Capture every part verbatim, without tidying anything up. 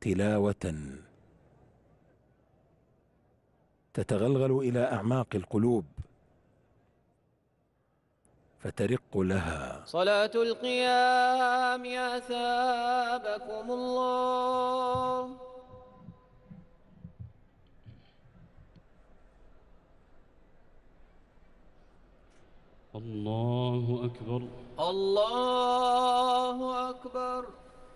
تلاوة تتغلغل إلى أعماق القلوب فترق لها. صلاة القيام أثابكم الله. الله أكبر. الله أكبر.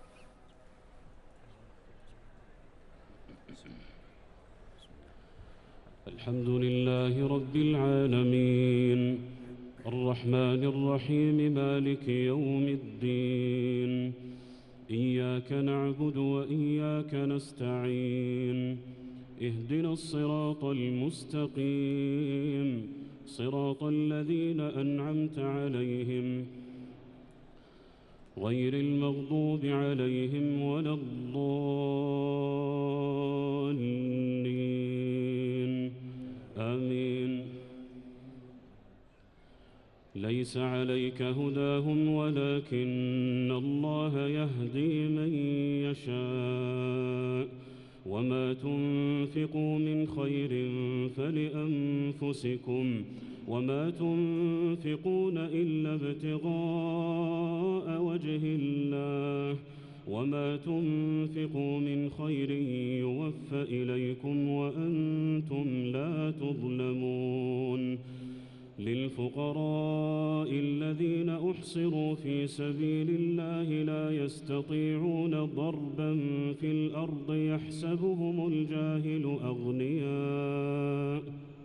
الحمد لله رب العالمين الرحمن الرحيم مالك يوم الدين، إياك نعبد وإياك نستعين، اهدنا الصراط المستقيم صراط الذين أنعمت عليهم غير المغضوب عليهم ولا الضالين آمين. ليس عليك هداهم ولكن الله يهدي من يشاء، وما تنفقوا من خير فلأنفسكم، وما تنفقون إلا ابتغاء وجه الله، وما تنفقوا من خير يوفى إليكم وأنتم لا تظلمون. للفقراء الذين أحصروا في سبيل الله لا يستطيعون ضربا في الأرض يحسبهم الجاهل أغنياء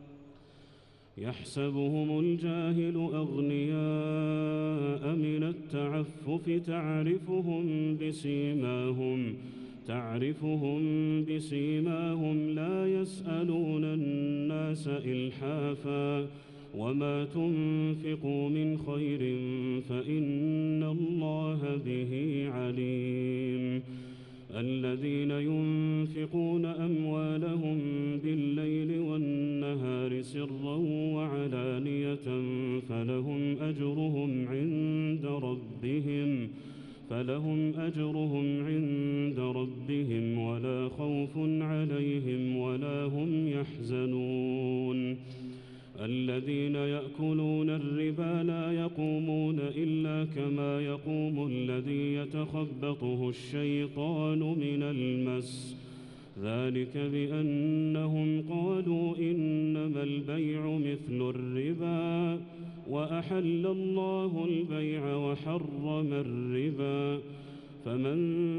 يحسبهم الجاهل أغنياء من التعفف تعرفهم بسيماهم تعرفهم بسيماهم لا يسألون الناس إلحافا، وما تنفقوا من خير فإن الله به عليم. الذين ينفقون أموالهم بالليل والنهار سرا وعلانية فلهم أجرهم عند ربهم فلهم أجرهم عند ربهم ولا خوف عليهم ولا هم يحزنون. الذين يأكلون الربا لا يقومون إلا كما يقوم الذي يتخبطه الشيطان من المس، ذلك بأنهم قالوا إنما البيع مثل الربا وأحل الله البيع وحرم الربا، فمن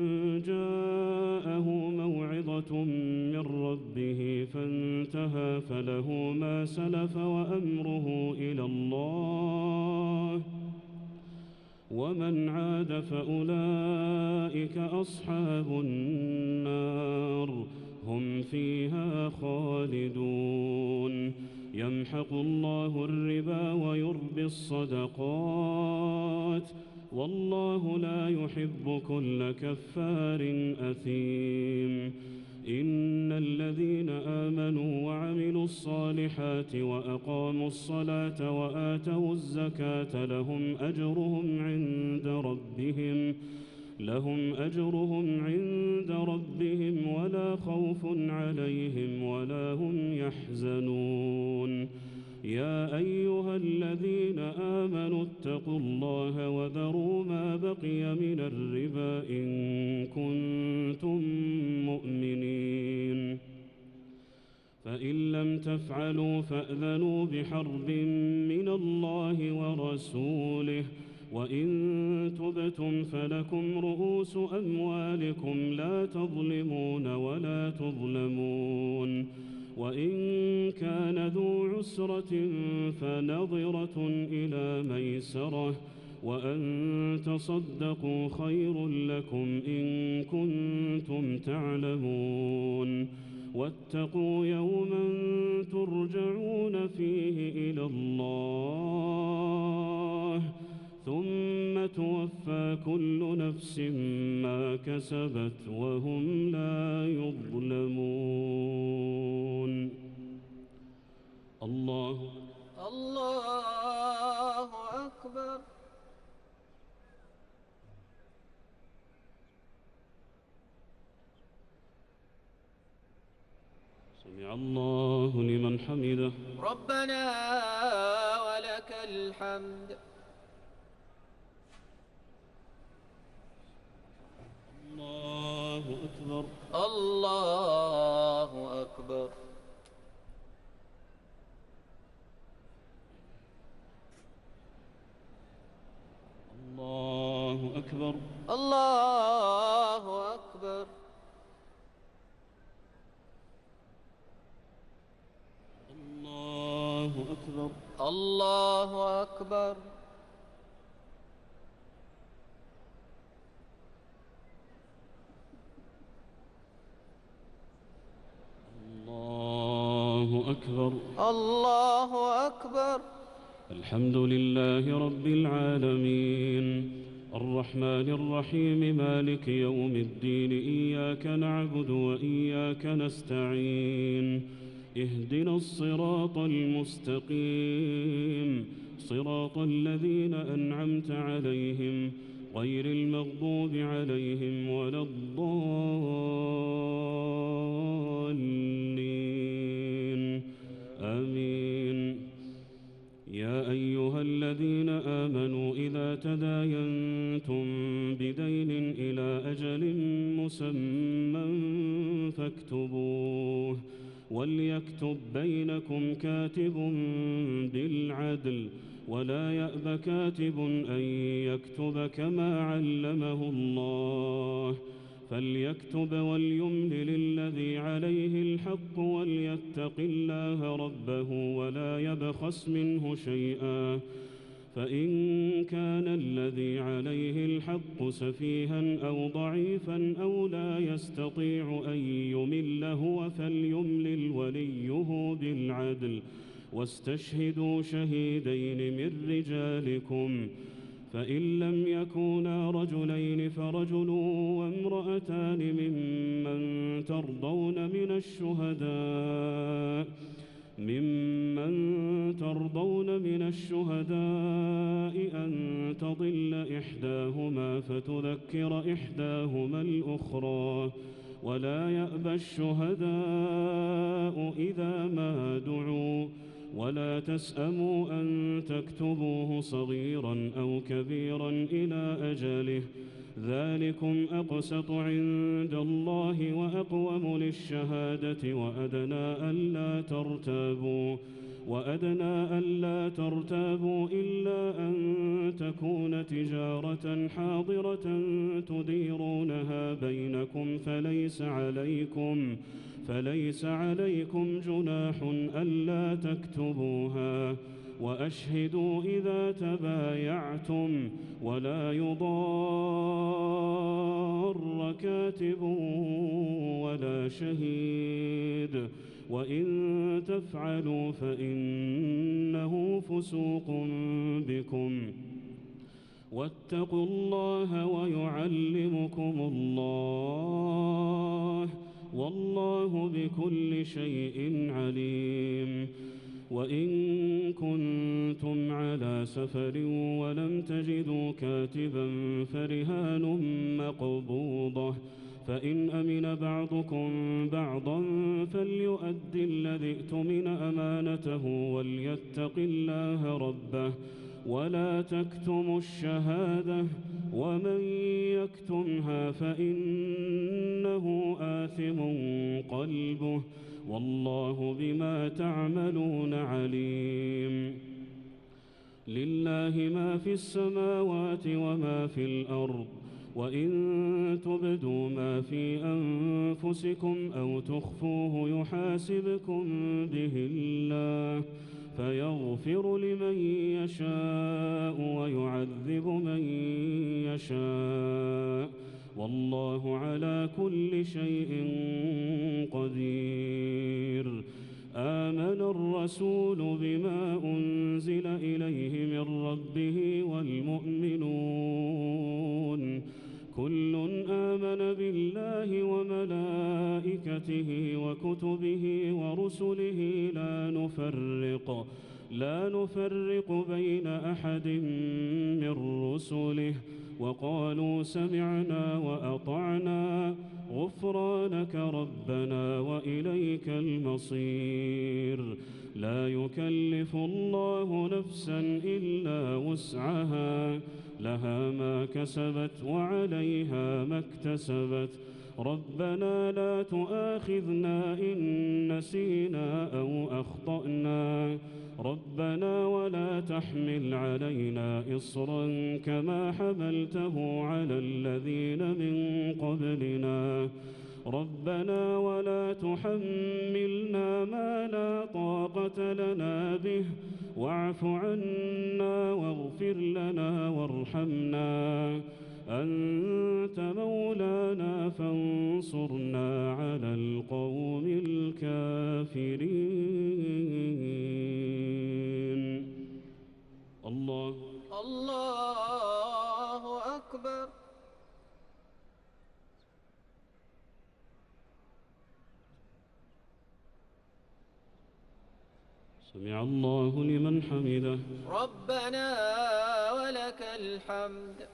جاءه موعظة من ربه فانتهى فله ما سلف وأمره إلى الله، ومن عاد فأولئك أصحاب النار هم فيها خالدون. يمحق الله الربا ويربي الصدقات والله لا يحب كل كفار أثيم. إن الذين آمنوا وعملوا الصالحات وأقاموا الصلاة وآتوا الزكاة لهم أجرهم عند ربهم لهم أجرهم عند ربهم ولا خوف عليهم ولا هم يحزنون. يا أيها الذين آمنوا اتقوا الله وذروا ما بقي من الربا إن كنتم مؤمنين، فإن لم تفعلوا فأذنوا بحرب من الله ورسوله، وإن تبتم فلكم رؤوس أموالكم لا تظلمون ولا تظلمون، وإن كان ذو عسرة فنظرة إلى ميسرة، وأن تصدقوا خير لكم إن كنتم تعلمون. واتقوا يوما ترجعون فيه إلى الله ثم توفى كل نفس ما كسبت وهم لا يظلمون. الله الله أكبر. سمع الله لمن حمده. ربنا ولك الحمد. الله أكبر. الله أكبر. الله أكبر. الله أكبر. الله أكبر. الله أكبر. الله أكبر. الله أكبر. الحمد لله رب العالمين الرحمن الرحيم مالك يوم الدين إياك نعبد وإياك نستعين اهدنا الصراط المستقيم صراط الذين أنعمت عليهم غير المغضوب عليهم ولا الضالين آمين. يا أيها الذين آمنوا إذا تداينتم بدين إلى أجل مسمى فاكتبوه وليكتب بينكم كاتب بالعدل ولا يأب كاتب أن يكتب كما علمه الله فليكتب وليملل الذي عليه الحق وليتق الله ربه ولا يبخس منه شيئا فإن كان الذي عليه الحق سفيها أو ضعيفا أو لا يستطيع أن يمل هو فليملل وليه بالعدل واستشهدوا شهيدين من رجالكم فإن لم يكونا رجلين فرجل وامرأتان ممن ترضون من الشهداء ممن ترضون من الشهداء أن تضل إحداهما فتذكر إحداهما الأخرى ولا يأبى الشهداء إذا ما دعوا ولا تسأموا أن تكتبوه صغيرا أو كبيرا إلى أجله ذلكم أقسط عند الله وأقوم للشهادة وأدنى ألا ترتابوا وأدنى ألا ترتابوا إلا أن تكون تجارة حاضرة تديرونها بينكم فليس عليكم فليس عليكم جناح ألا تكتبوها وأشهدوا إذا تبايعتم ولا يضار كاتب ولا شهيد وإن تفعلوا فإنه فسوق بكم واتقوا الله ويعلمكم الله والله بكل شيء عليم. وإن كنتم على سفر ولم تجدوا كاتبا فرهان مقبوضة فإن أمن بعضكم بعضا فليؤدي الذي ائتمن أمانته وليتق الله ربه ولا تكتموا الشهادة ومن يكتمها فإنه آثم قلبه والله بما تعملون عليم. لله ما في السماوات وما في الأرض وإن تبدوا ما في أنفسكم أو تخفوه يحاسبكم به الله فيغفر لمن يشاء ويعذب من يشاء والله على كل شيء قدير. آمن الرسول بما أنزل إليه من ربه والمؤمنون كل آمن بالله وملائكته وكتبه ورسله لا نفرق لا نفرق بين أحد من رسله وقالوا سمعنا وأطعنا غفرانك غفرانك ربنا وإليك المصير. لا يكلف الله نفسا إلا وسعها، لها ما كسبت وعليها ما اكتسبت. ربنا لا تؤاخذنا إن نسينا أو أخطأنا، ربنا ولا تحمل علينا إصرا كما حملته على الذين من قبلنا، ربنا ولا تحملنا ما لا طاقة لنا به، واعف عنا واغفر لنا وارحمنا، أنت مولانا فانصرنا على القوم الكافرين. الله الله أكبر. سمع الله لمن حمده. ربنا ولك الحمد.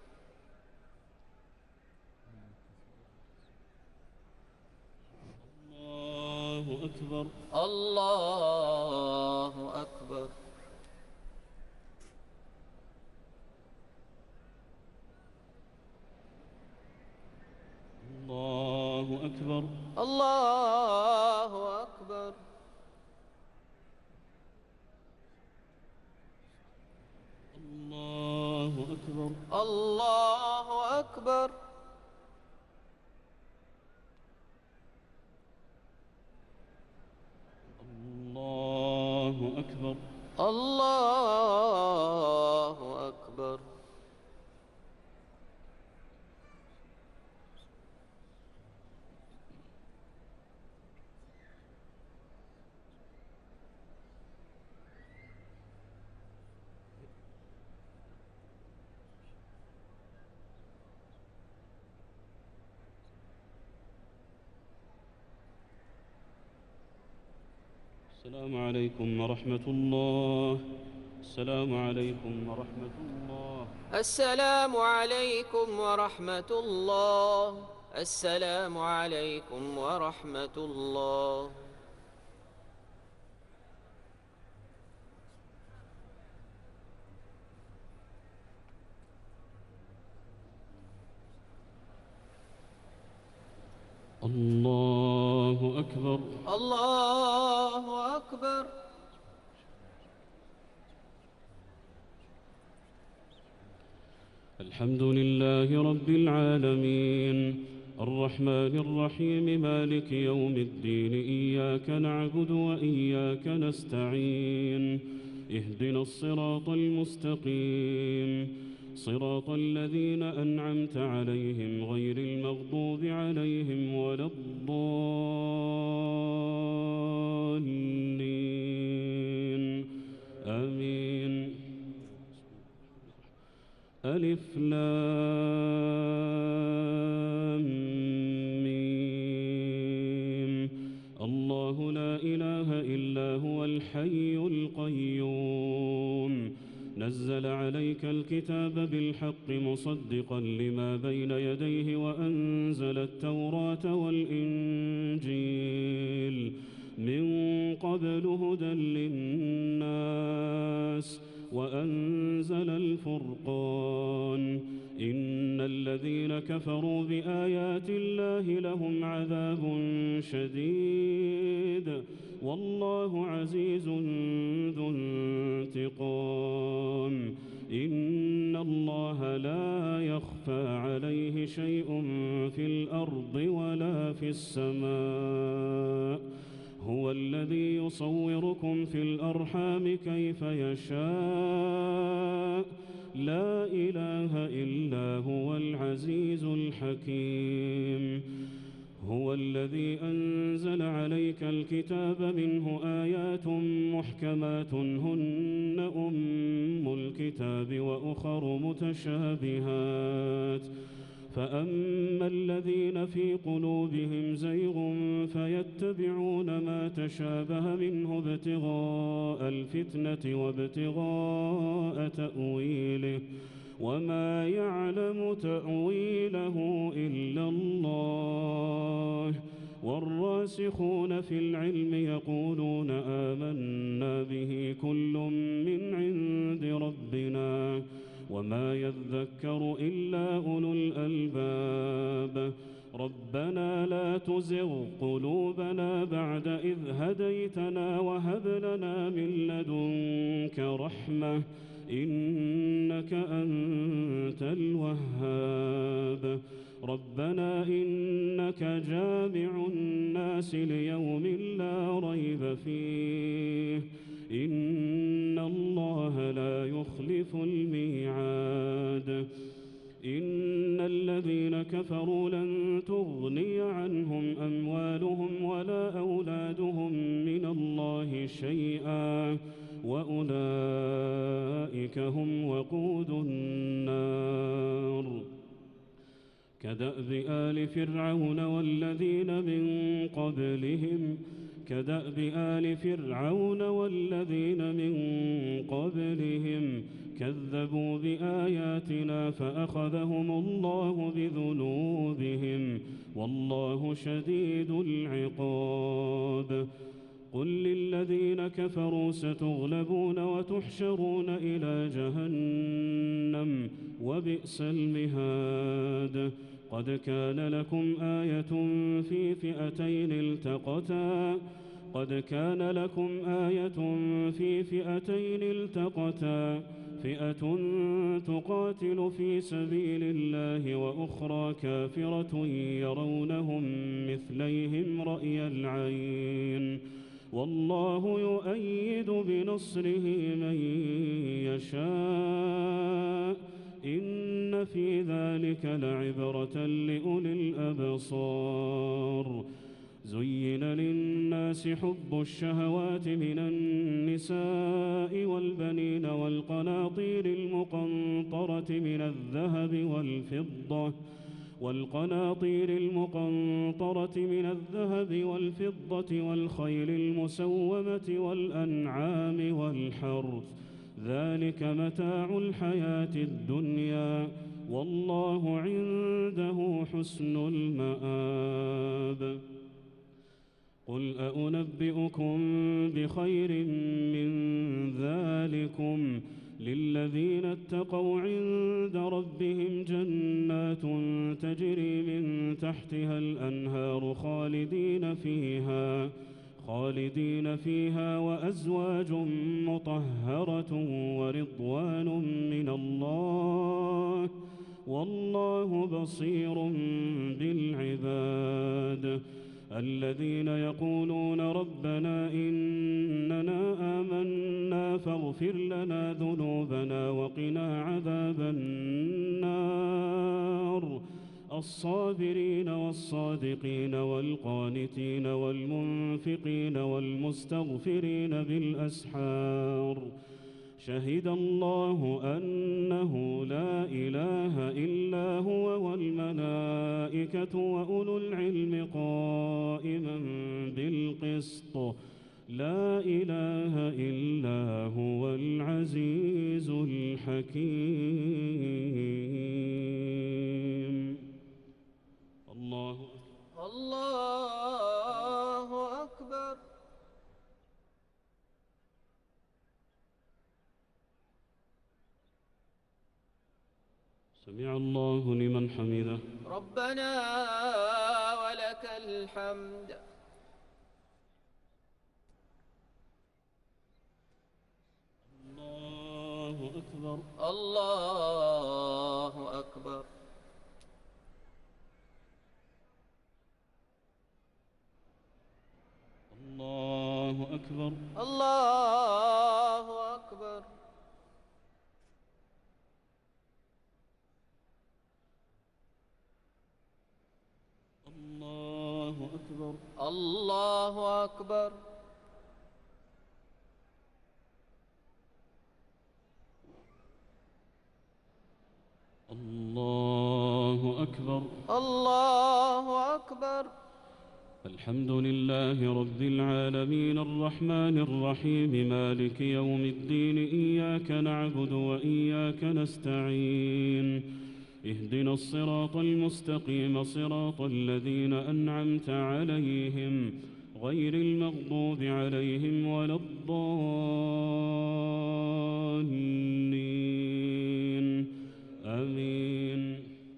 الله أكبر. الله أكبر. الله أكبر. الله أكبر. الله أكبر. الله أكبر. الله أكبر. الله أكبر. السلام عليكم ورحمة الله. السلام عليكم ورحمة الله. السلام عليكم ورحمة الله. السلام عليكم ورحمة الله. الله أكبر. الله أكبر. الحمد لله رب العالمين، الرحمن الرحيم، مالك يوم الدين، إياك نعبد وإياك نستعين، اهدنا الصراط المستقيم، صراط الذين أنعمت عليهم غير المغضوب عليهم ولا الضالين، آمين. ألف لام ميم. الله لا إله إلا هو الحي القيوم، نزل عليك الكتاب بالحق مصدقا لما بين يديه وأنزل التوراة والإنجيل من قبل هدى للناس وأنزل الفرقان. إن الذين كفروا بآيات الله لهم عذاب شديد والله عزيز ذو انتقام. إن الله لا يخفى عليه شيء في الأرض ولا في السماء، هو الذي يصوركم في الأرحام كيف يشاء، لا إله إلا هو العزيز الحكيم. هو الذي أنزل عليك الكتاب منه آيات محكمات هن أم الكتاب وأخر متشابهات، فأما الذين في قلوبهم زيغ فيتبعون ما تشابه منه ابتغاء الفتنة وابتغاء تأويله وما يعلم تأويله إلا الله، والراسخون في العلم يقولون آمنا به كل من عند ربنا وما يذكر إلا أولو الألباب ربنا لا تزغ قلوبنا بعد إذ هديتنا وهب لنا من لدنك رحمة إنك أنت الوهاب ربنا إنك جامع الناس ليوم لا ريب فيه إن الله لا يخلف الميعاد إن الذين كفروا لن تغني عنهم أموالهم ولا أولادهم من الله شيئا وأولئك هم وقود النار كدأب آل فرعون والذين من قبلهم كدأب آل فرعون والذين من قبلهم كذبوا بآياتنا فأخذهم الله بذنوبهم والله شديد العقاب قل للذين كفروا ستغلبون وتحشرون إلى جهنم وبئس المهاد قد كان لكم آية في فئتين التقتا قد كان لكم آية في فئتين التقتا فئة تقاتل في سبيل الله وأخرى كافرة يرونهم مثليهم رأي العين والله يؤيد بنصره من يشاء إن في ذلك لعبرة لأولي الأبصار زين للناس حب الشهوات من النساء والبنين والقناطير المقنطرة من الذهب والفضة والقناطير المقنطرة من الذهب والفضة والخيل المسومة والأنعام والحرث ذلك متاع الحياة الدنيا والله عنده حسن المآب قل أنبئكم بخير من ذلكم للذين اتقوا عند ربهم جنات تجري من تحتها الأنهار خالدين فيها خالدين فيها وأزواج مطهرة ورضوان من الله والله بصير بالعباد الذين يقولون ربنا إننا آمنا فاغفر لنا ذنوبنا وقنا عذاب النار الصابرين والصادقين والقانتين والمنفقين والمستغفرين بالأسحار شهد الله أنه لا إله إلا هو والملائكة وأولو العلم قائما بالقسط لا إله إلا هو العزيز الحكيم الله الله أكبر سمع الله لمن حمده ربنا ولك الحمد الله أكبر الله أكبر الله أكبر الله أكبر الله أكبر الله أكبر الله أكبر الله أكبر الحمد لله رب العالمين الرحمن الرحيم مالك يوم الدين إياك نعبد وإياك نستعين اهدنا الصراط المستقيم صراط الذين أنعمت عليهم غير المغضوب عليهم ولا الضالين آمين.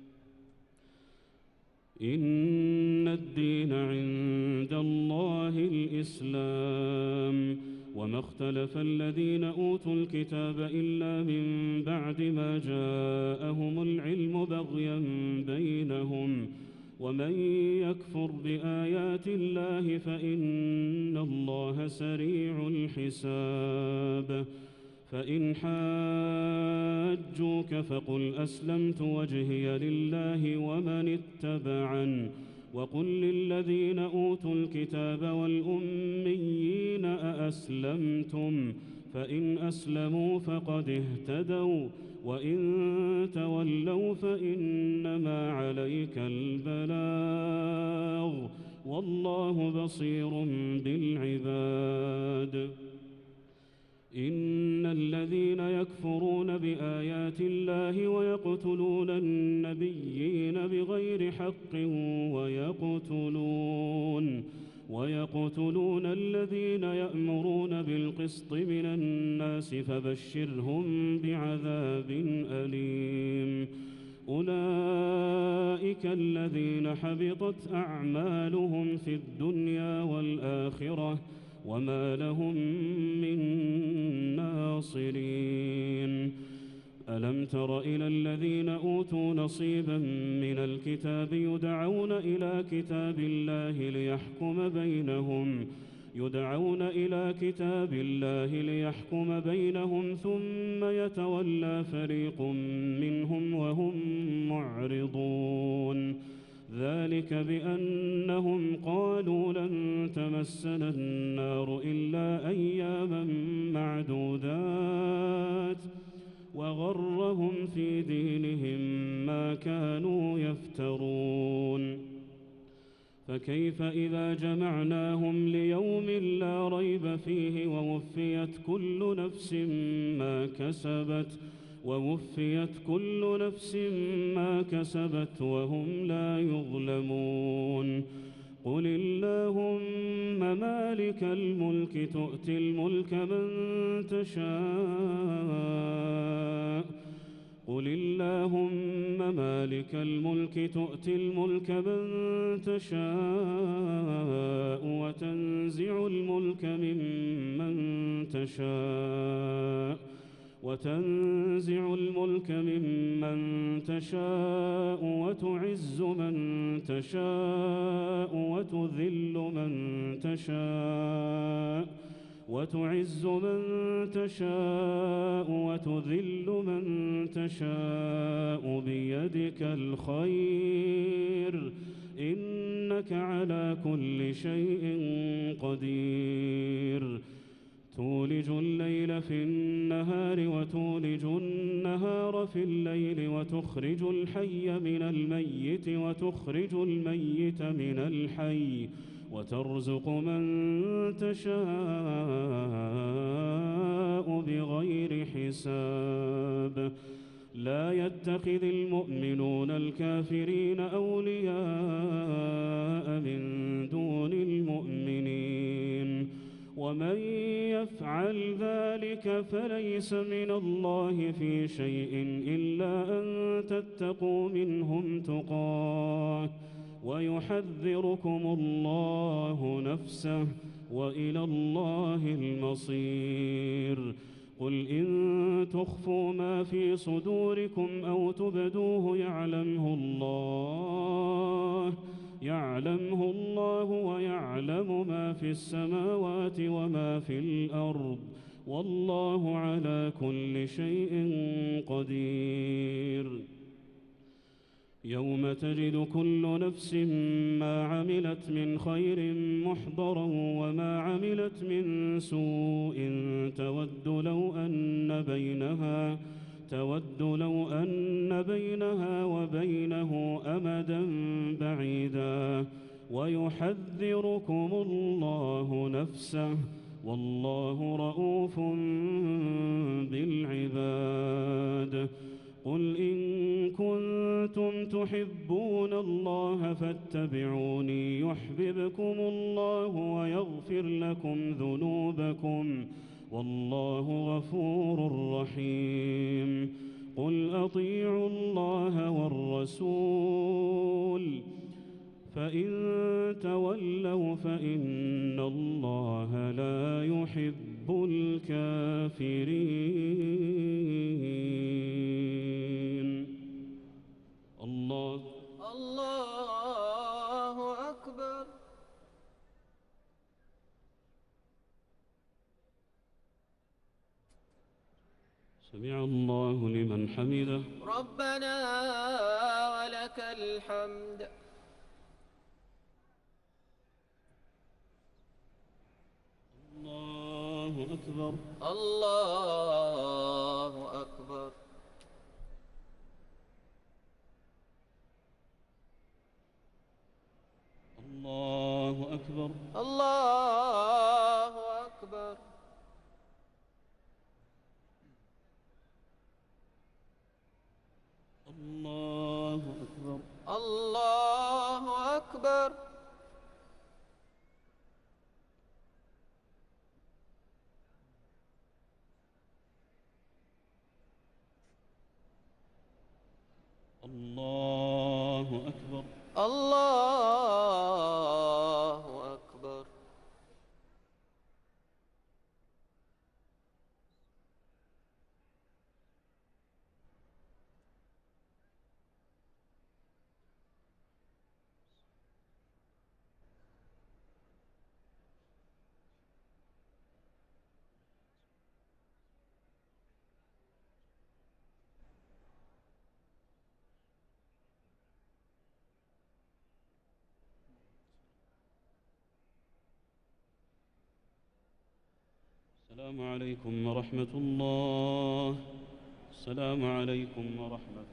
إن الدين عند الله الإسلام وما اختلف الذين أوتوا الكتاب إلا من بعد ما جاءهم العلم بغيا بينهم ومن يكفر بآيات الله فإن الله سريع الحساب. فإن حاجوك فقل أسلمت وجهي لله ومن اتبعن وقل للذين أوتوا الكتاب والأميين أأسلمتم فإن أسلموا فقد اهتدوا وإن تولوا فإنما عليك البلاغ والله بصير بالعباد. إن الذين يكفرون بآيات الله ويقتلون النبيين بغير حق ويقتلون ويقتلون الذين يأمرون بالقسط من الناس فبشرهم بعذاب أليم. أولئك الذين حبطت أعمالهم في الدنيا والآخرة وما لهم من ناصرين. ألم تر إلى الذين أوتوا نصيبا من الكتاب يدعون إلى كتاب الله ليحكم بينهم يدعون إلى كتاب الله ليحكم بينهم ثم يتولى فريق منهم وهم معرضون. ذلك بأنهم قالوا لن تمسنا النار إلا أياما معدودات وغرهم في دينهم ما كانوا يفترون. فكيف إذا جمعناهم ليوم لا ريب فيه ووفيت كل نفس ما كسبت ووفيت كل نفس ما كسبت وهم لا يظلمون. قل اللهم مالك الملك تؤتي الملك من تشاء قل اللهم مالك الملك تؤتي الملك من تشاء وتنزع الملك ممن تشاء وتنزع الملك ممن تشاء وتعز من تشاء وتذل من تشاء وتعز من تشاء وتذل من تشاء بيدك الخير إنك على كل شيء قدير. تولج الليل في النهار وتولج النهار في الليل وتخرج الحي من الميت وتخرج الميت من الحي وترزق من تشاء بغير حساب. لا يتخذ المؤمنون الكافرين أولياء من دون المؤمنين ومن يفعل ذلك فليس من الله في شيء إلا أن تتقوا منهم تقاه ويحذركم الله نفسه وإلى الله المصير. قل إن تخفوا ما في صدوركم أو تبدوه يعلمه الله يعلمه الله ويعلم ما في السماوات وما في الأرض والله على كل شيء قدير. يوم تجد كل نفس ما عملت من خير محضرا وما عملت من سوء تود لو أن بينها تود لو أن بينها وبينه أمدا بعيدا ويحذركم الله نفسه والله رءوف بالعباد. قل إن كنتم تحبون الله فاتبعوني يحببكم الله ويغفر لكم ذنوبكم والله غفور رحيم قل أطيعوا الله والرسول فإن تولوا فإن الله لا يحب الكافرين. الله الله أكبر. سمع الله لمن حمده. ربنا ولك الحمد. الله أكبر. الله أكبر. الله أكبر. الله أكبر. الله أكبر. الله أكبر. الله أكبر. الله أكبر. السلام عليكم ورحمة الله. السلام عليكم ورحمة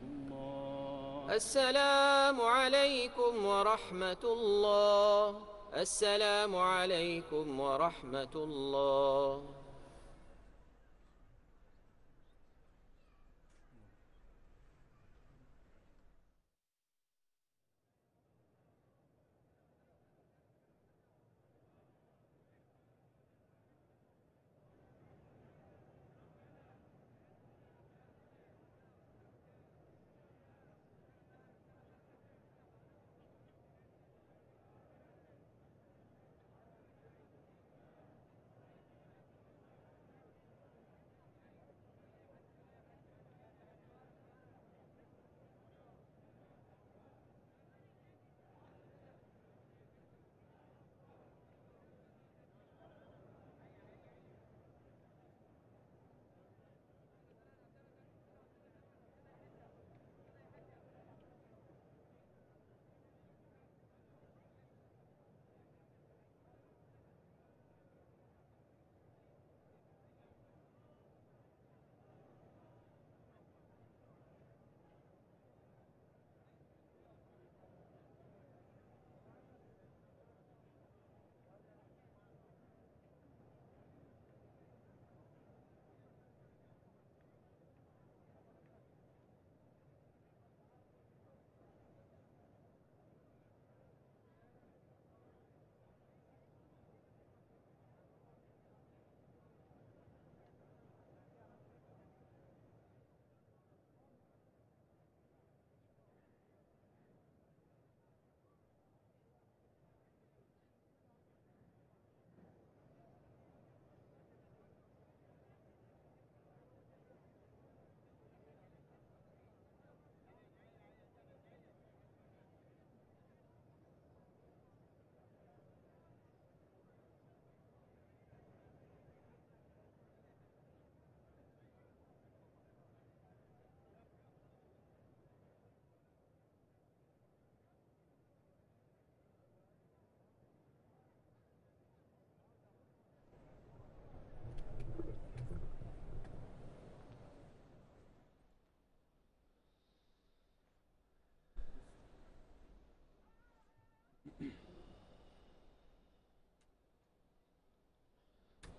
الله. السلام عليكم ورحمة الله. السلام عليكم ورحمة الله.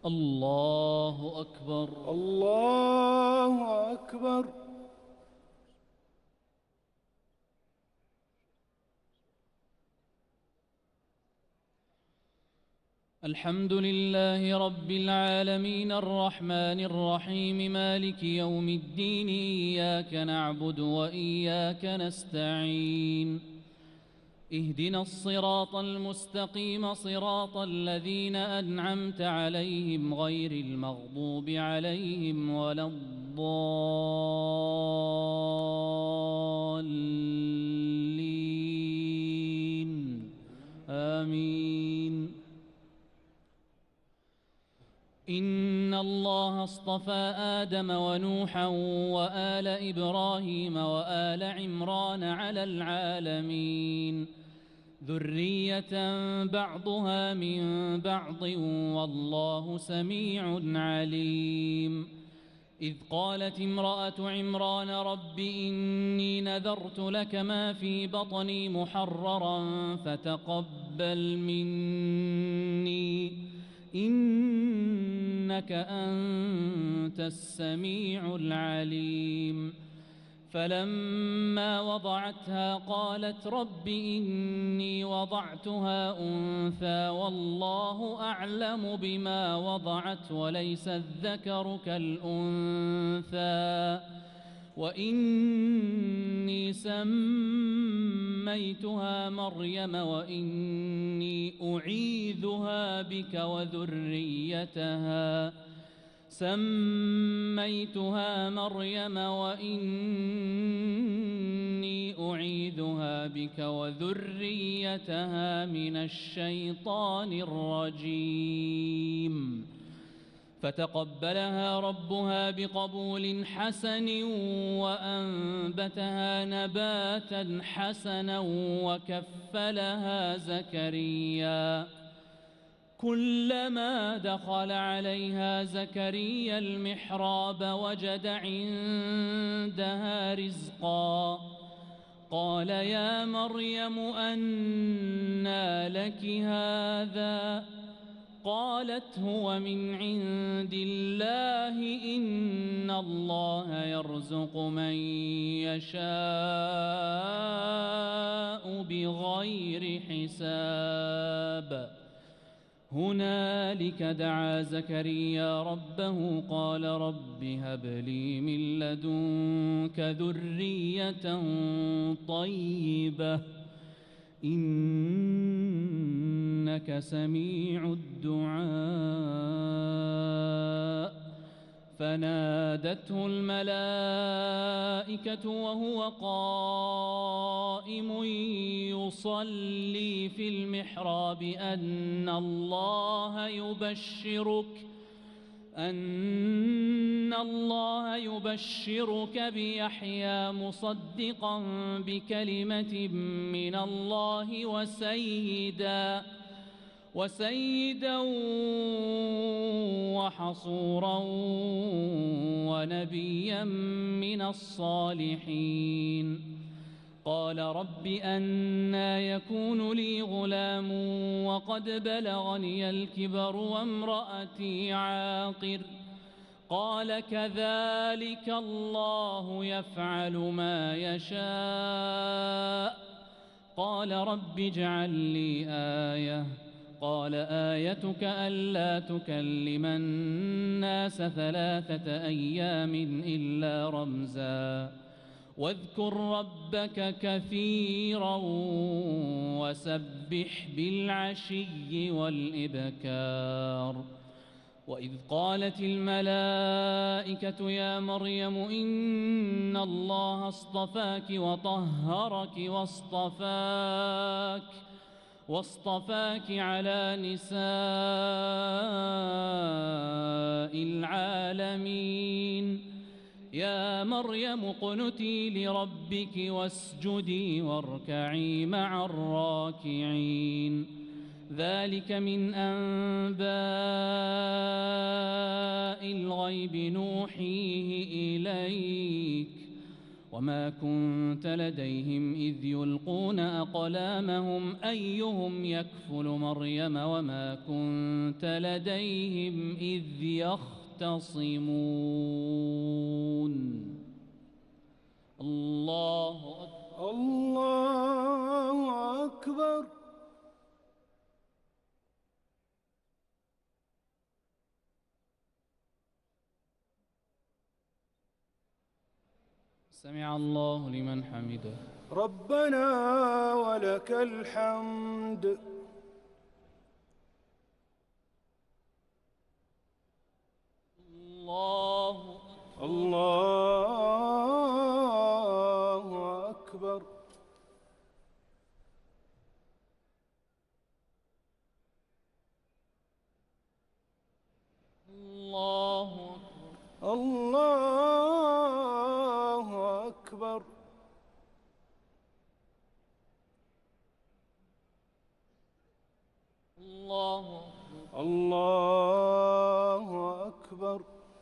الله أكبر. الله أكبر. الحمد لله رب العالمين الرحمن الرحيم مالك يوم الدين إياك نعبد وإياك نستعين اهدنا الصراط المستقيم صراط الذين أنعمت عليهم غير المغضوب عليهم ولا الضالين آمين. إن الله اصطفى آدم ونوحا وآل إبراهيم وآل عمران على العالمين ذرية بعضها من بعض والله سميع عليم. إذ قالت امرأة عمران رب إني نذرت لك ما في بطني محررا فتقبل مني إنك أنت السميع العليم. فلما وضعتها قالت رب إني وضعتها أنثى والله أعلم بما وضعت وليس الذكر كالأنثى وإني سميتها مريم وإني أعيذها بك وذريتها سميتها مريم وإني أعيذها بك وذريتها من الشيطان الرجيم. فتقبلها ربها بقبول حسن وأنبتها نباتا حسنا وكفلها زكريا. كلما دخل عليها زكريا المحراب وجد عندها رزقا قال يا مريم أنى لك هذا قالت هو من عند الله إن الله يرزق من يشاء بغير حساب. هنالك دعا زكريا ربه قال رب هب لي من لدنك ذرية طيبة إنك سميع الدعاء. فنادته الملائكة وهو قائم يصلي في المحراب أن الله يبشرك أن الله يبشرك بيحيى مصدقا بكلمة من الله وسيدا وسيدا وحصورا ونبيا من الصالحين. قال رب أنى يكون لي غلام وقد بلغني الكبر وامرأتي عاقر قال كذلك الله يفعل ما يشاء. قال رب اجعل لي آية قال آيتك ألا تكلم الناس ثلاثة أيام إلا رمزا واذكر ربك كثيرا وسبح بالعشي والإبكار. وإذ قالت الملائكة يا مريم إن الله اصطفاك وطهرك واصطفاك واصطفاك على نساء العالمين يا مريم اقنتي لربك واسجدي واركعي مع الراكعين. ذلك من أنباء الغيب نوحيه إليك وما كنت لديهم إذ يلقون أقلامهم أيهم يكفل مريم وما كنت لديهم إذ يختصمون. الله أكبر. الله أكبر. سمع الله لمن حمده. ربنا ولك الحمد. الله الله أكبر. الله الله أكبر. الله الله أكبر.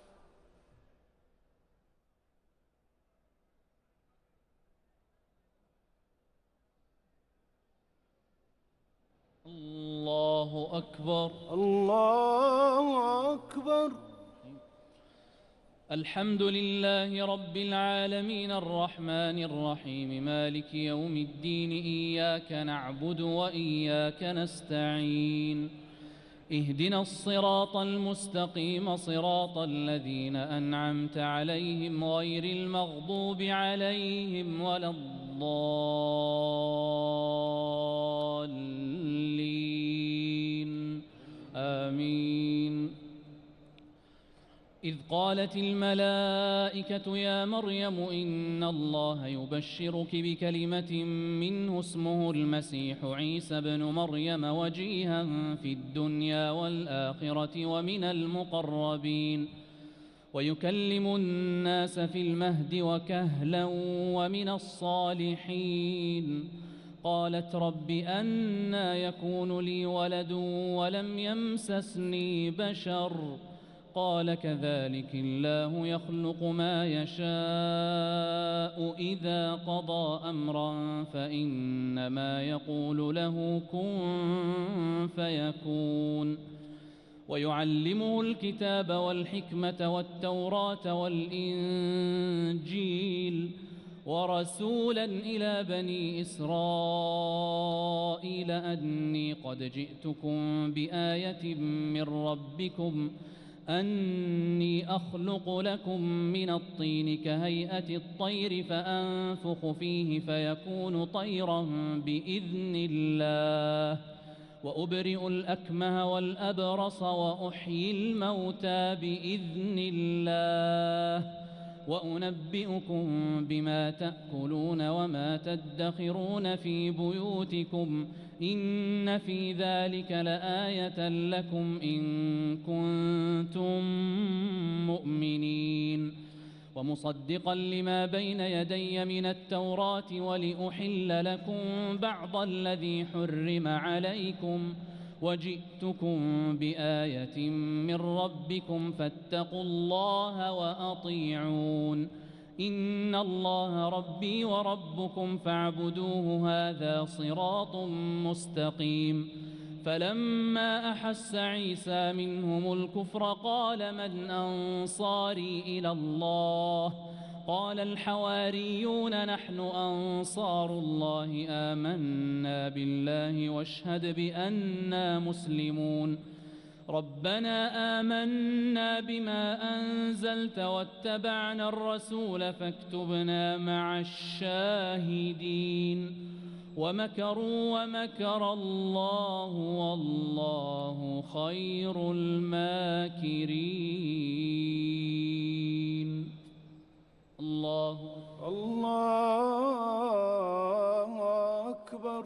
الله أكبر. الله أكبر. الحمد لله رب العالمين الرحمن الرحيم مالك يوم الدين. إياك نعبد وإياك نستعين. اهدنا الصراط المستقيم صراط الذين أنعمت عليهم غير المغضوب عليهم ولا الضالين آمين. إذ قالت الملائكة يا مريم إن الله يبشرك بكلمة منه اسمه المسيح عيسى بن مريم وجيها في الدنيا والآخرة ومن المقربين ويكلم الناس في المهد وكهلا ومن الصالحين. قالت رب أنى يكون لي ولد ولم يمسسني بشر قال كذلك الله يخلق ما يشاء إذا قضى أمرا فإنما يقول له كن فيكون. ويعلمه الكتاب والحكمة والتوراة والإنجيل ورسولا إلى بني إسرائيل أني قد جئتكم بآية من ربكم أني أخلق لكم من الطين كهيئة الطير فأنفخ فيه فيكون طيرا بإذن الله وأبرئ الأكمه والأبرص وأحيي الموتى بإذن الله وأنبئكم بما تأكلون وما تدخرون في بيوتكم إن في ذلك لآية لكم إن كنتم مؤمنين. ومصدقا لما بين يدي من التوراة ولأحل لكم بعض الذي حرم عليكم وجئتكم بآية من ربكم فاتقوا الله وأطيعون. إن الله ربي وربكم فاعبدوه هذا صراط مستقيم. فلما أحس عيسى منهم الكفر قال من أنصاري إلى الله قال الحواريون نحن أنصار الله آمنا بالله واشهد بأننا مسلمون. ربنا آمنا بما أنزلت واتبعنا الرسول فاكتبنا مع الشاهدين. ومكروا ومكر الله والله خير الماكرين. الله الله أكبر.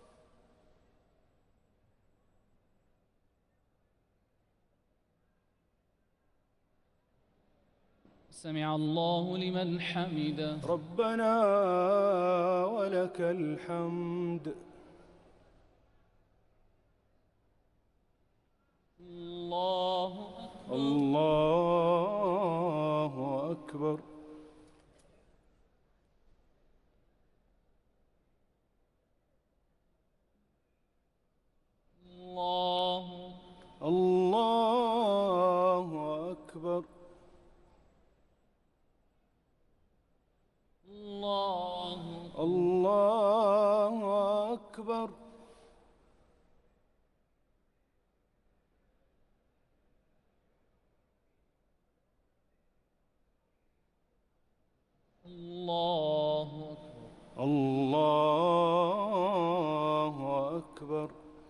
سمع الله لمن حمده. ربنا ولك الحمد. الله أكبر. الله أكبر. الله الله أكبر. الله الله أكبر.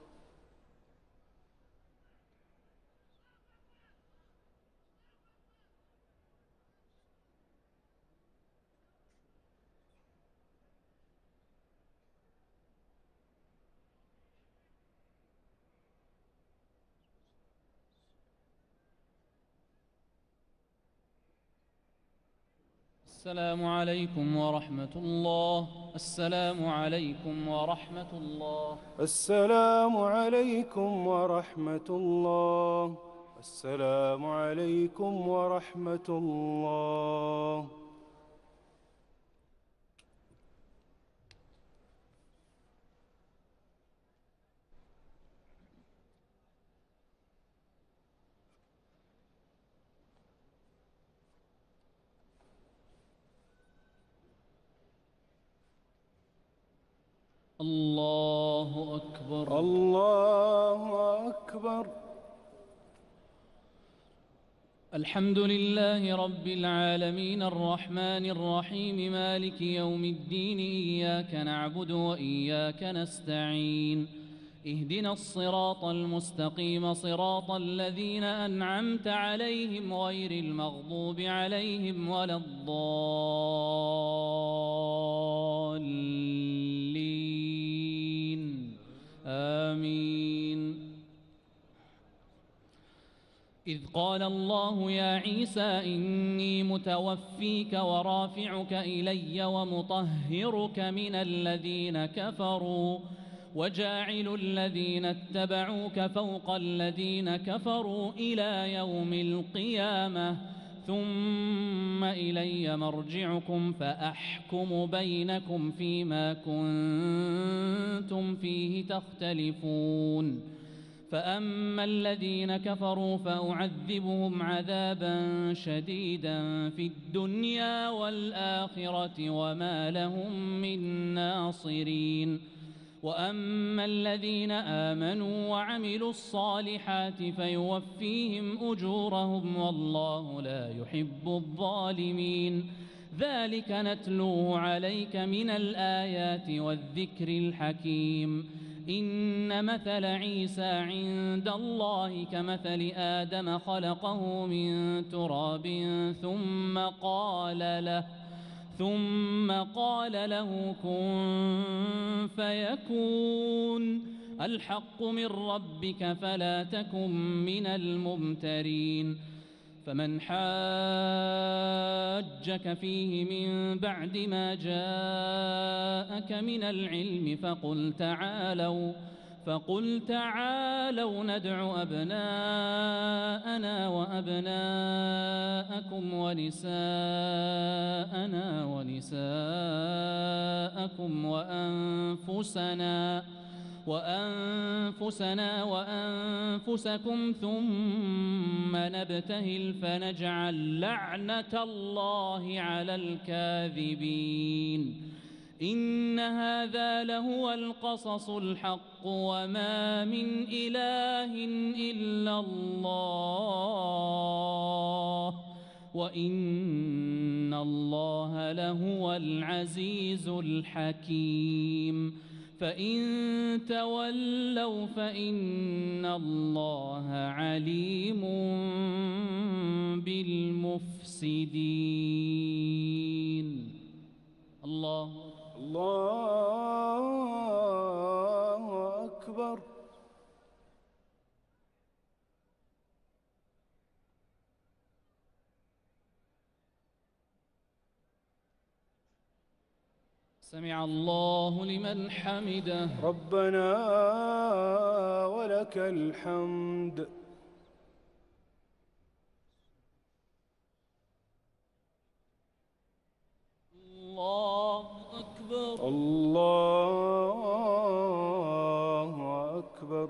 السلام عليكم ورحمة الله. السلام عليكم ورحمة الله. السلام عليكم ورحمة الله. السلام عليكم ورحمة الله. الله أكبر. الله أكبر. الحمد لله رب العالمين الرحمن الرحيم مالك يوم الدين إياك نعبد وإياك نستعين اهدنا الصراط المستقيم صراط الذين أنعمت عليهم غير المغضوب عليهم ولا الضالين آمين. إذ قال الله يا عيسى إني متوفيك ورافعك إلي ومطهرك من الذين كفروا وجاعل الذين اتبعوك فوق الذين كفروا إلى يوم القيامة ثم إلي مرجعكم فأحكم بينكم فيما كنتم فيه تختلفون. فأما الذين كفروا فأعذبهم عذابا شديدا في الدنيا والآخرة وما لهم من ناصرين. وأما الذين آمنوا وعملوا الصالحات فيوفيهم أجورهم والله لا يحب الظالمين. ذلك نتلوه عليك من الآيات والذكر الحكيم. إن مثل عيسى عند الله كمثل آدم خلقه من تراب ثم قال له ثم قال له كن فيكون. الحق من ربك فلا تكن من الممترين. فمن حاجك فيه من بعد ما جاءك من العلم فقل تعالوا فقل تعالوا ندع أبناءنا وأبناءكم ونساءنا ونساءكم وأنفسنا وأنفسنا وأنفسكم ثم نبتهل فنجعل لعنة الله على الكاذبين. إن هذا لهو القصص الحق وما من إله إلا الله وإن الله لهو العزيز الحكيم. فإن تولوا فإن الله عليم بالمفسدين. الله الله أكبر. سمع الله لمن حمده. ربنا ولك الحمد. الله أكبر. الله أكبر.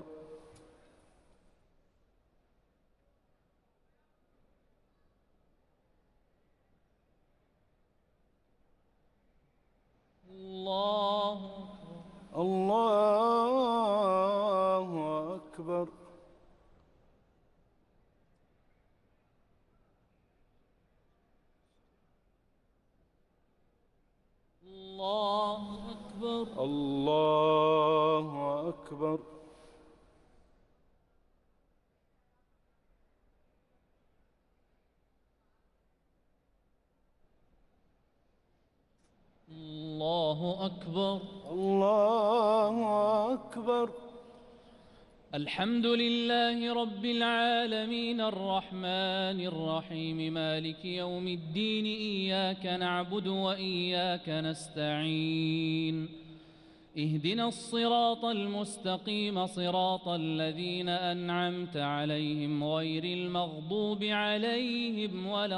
الله الله أكبر. الله أكبر. الله أكبر. الله أكبر. الله أكبر. الحمد لله رب العالمين الرحمن الرحيم مالك يوم الدين إياك نعبد وإياك نستعين اهدنا الصراط المستقيم صراط الذين أنعمت عليهم غير المغضوب عليهم ولا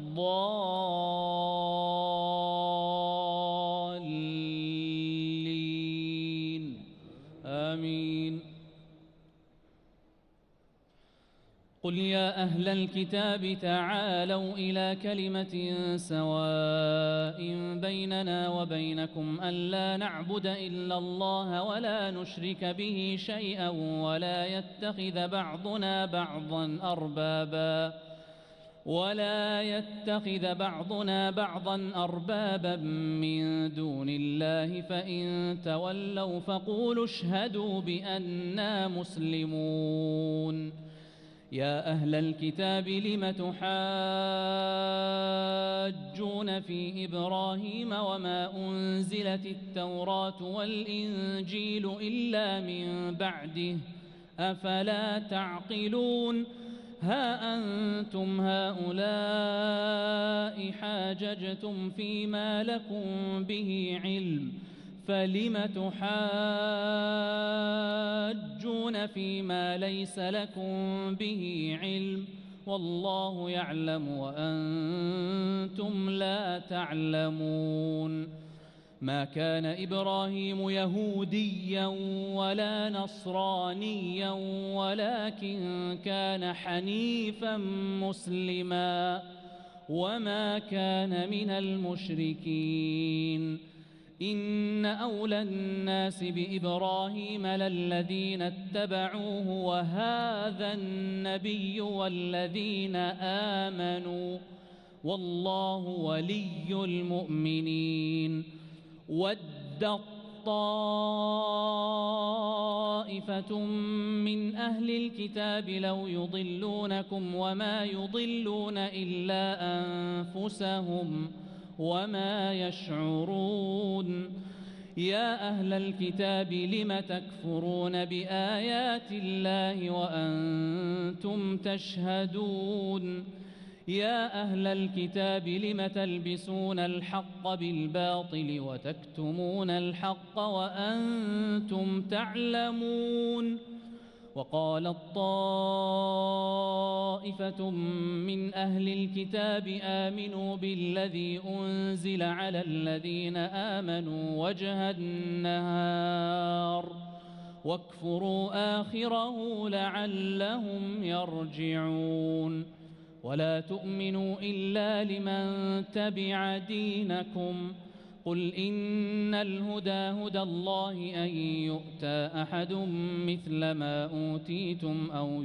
الضالين آمين. قل يا أهل الكتاب تعالوا إلى كلمة سواء بيننا وبينكم ألا نعبد إلا الله ولا نشرك به شيئا ولا يتخذ بعضنا بعضا أربابا ولا يتخذ بعضنا بعضا أربابا من دون الله فإن تولوا فقولوا اشهدوا بأننا مسلمون. يا أهل الكتاب لم تحاجون في إبراهيم وما أنزلت التوراة والإنجيل إلا من بعده أفلا تعقلون. ها أنتم هؤلاء حاججتم فيما لكم به علم فلم تحاجون فيما ليس لكم به علم والله يعلم وأنتم لا تعلمون. ما كان إبراهيم يهوديا ولا نصرانيا ولكن كان حنيفا مسلما وما كان من المشركين. إن أولى الناس بإبراهيم للذين اتبعوه وهذا النبي والذين آمنوا والله ولي المؤمنين. ودت طائفة من أهل الكتاب لو يضلونكم وما يضلون إلا أنفسهم وما يشعرون. يا أهل الكتاب لم تكفرون بآيات الله وأنتم تشهدون. يا أهل الكتاب لم تلبسون الحق بالباطل وتكتمون الحق وأنتم تعلمون. وقالت طائفة من أهل الكتاب آمنوا بالذي أنزل على الذين آمنوا وجه النهار واكفروا آخره لعلهم يرجعون. ولا تؤمنوا إلا لمن تبع دينكم. قل إن الهدى هدى الله أن يؤتى أحد مثل ما أوتيتم أو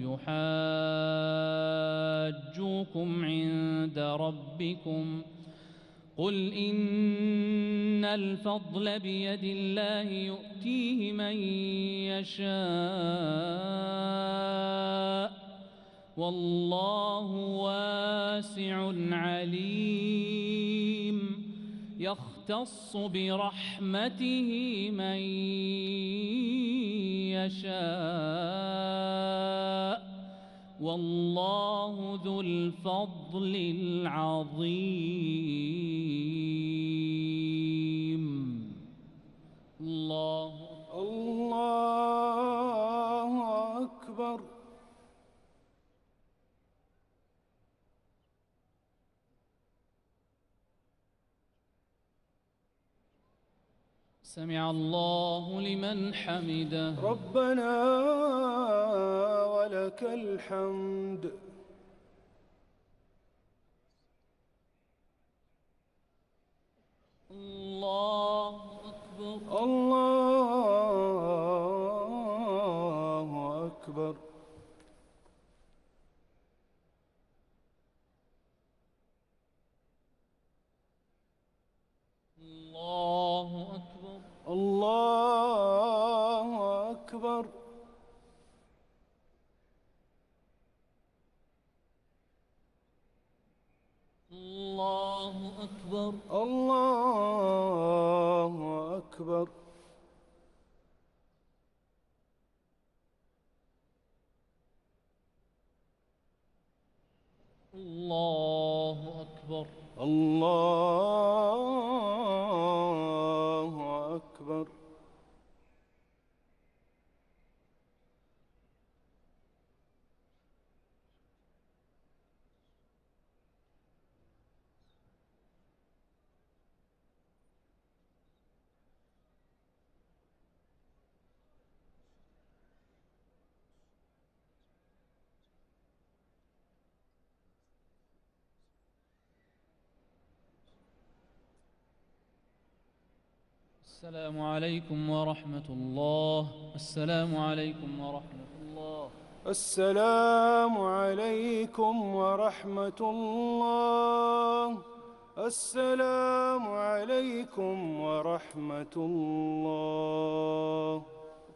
يحاجوكم عند ربكم. قل إن الفضل بيد الله يؤتيه من يشاء والله واسع عليم. يختص برحمته من يشاء والله ذو الفضل العظيم. الله الله أكبر. سمع الله لمن حمده. ربنا ولك الحمد. الله أكبر. الله أكبر. الله أكبر. الله أكبر. الله أكبر. الله أكبر. الله أكبر. الله أكبر. السلام عليكم ورحمة الله. السلام عليكم ورحمة الله. السلام عليكم ورحمة الله. السلام عليكم ورحمة الله.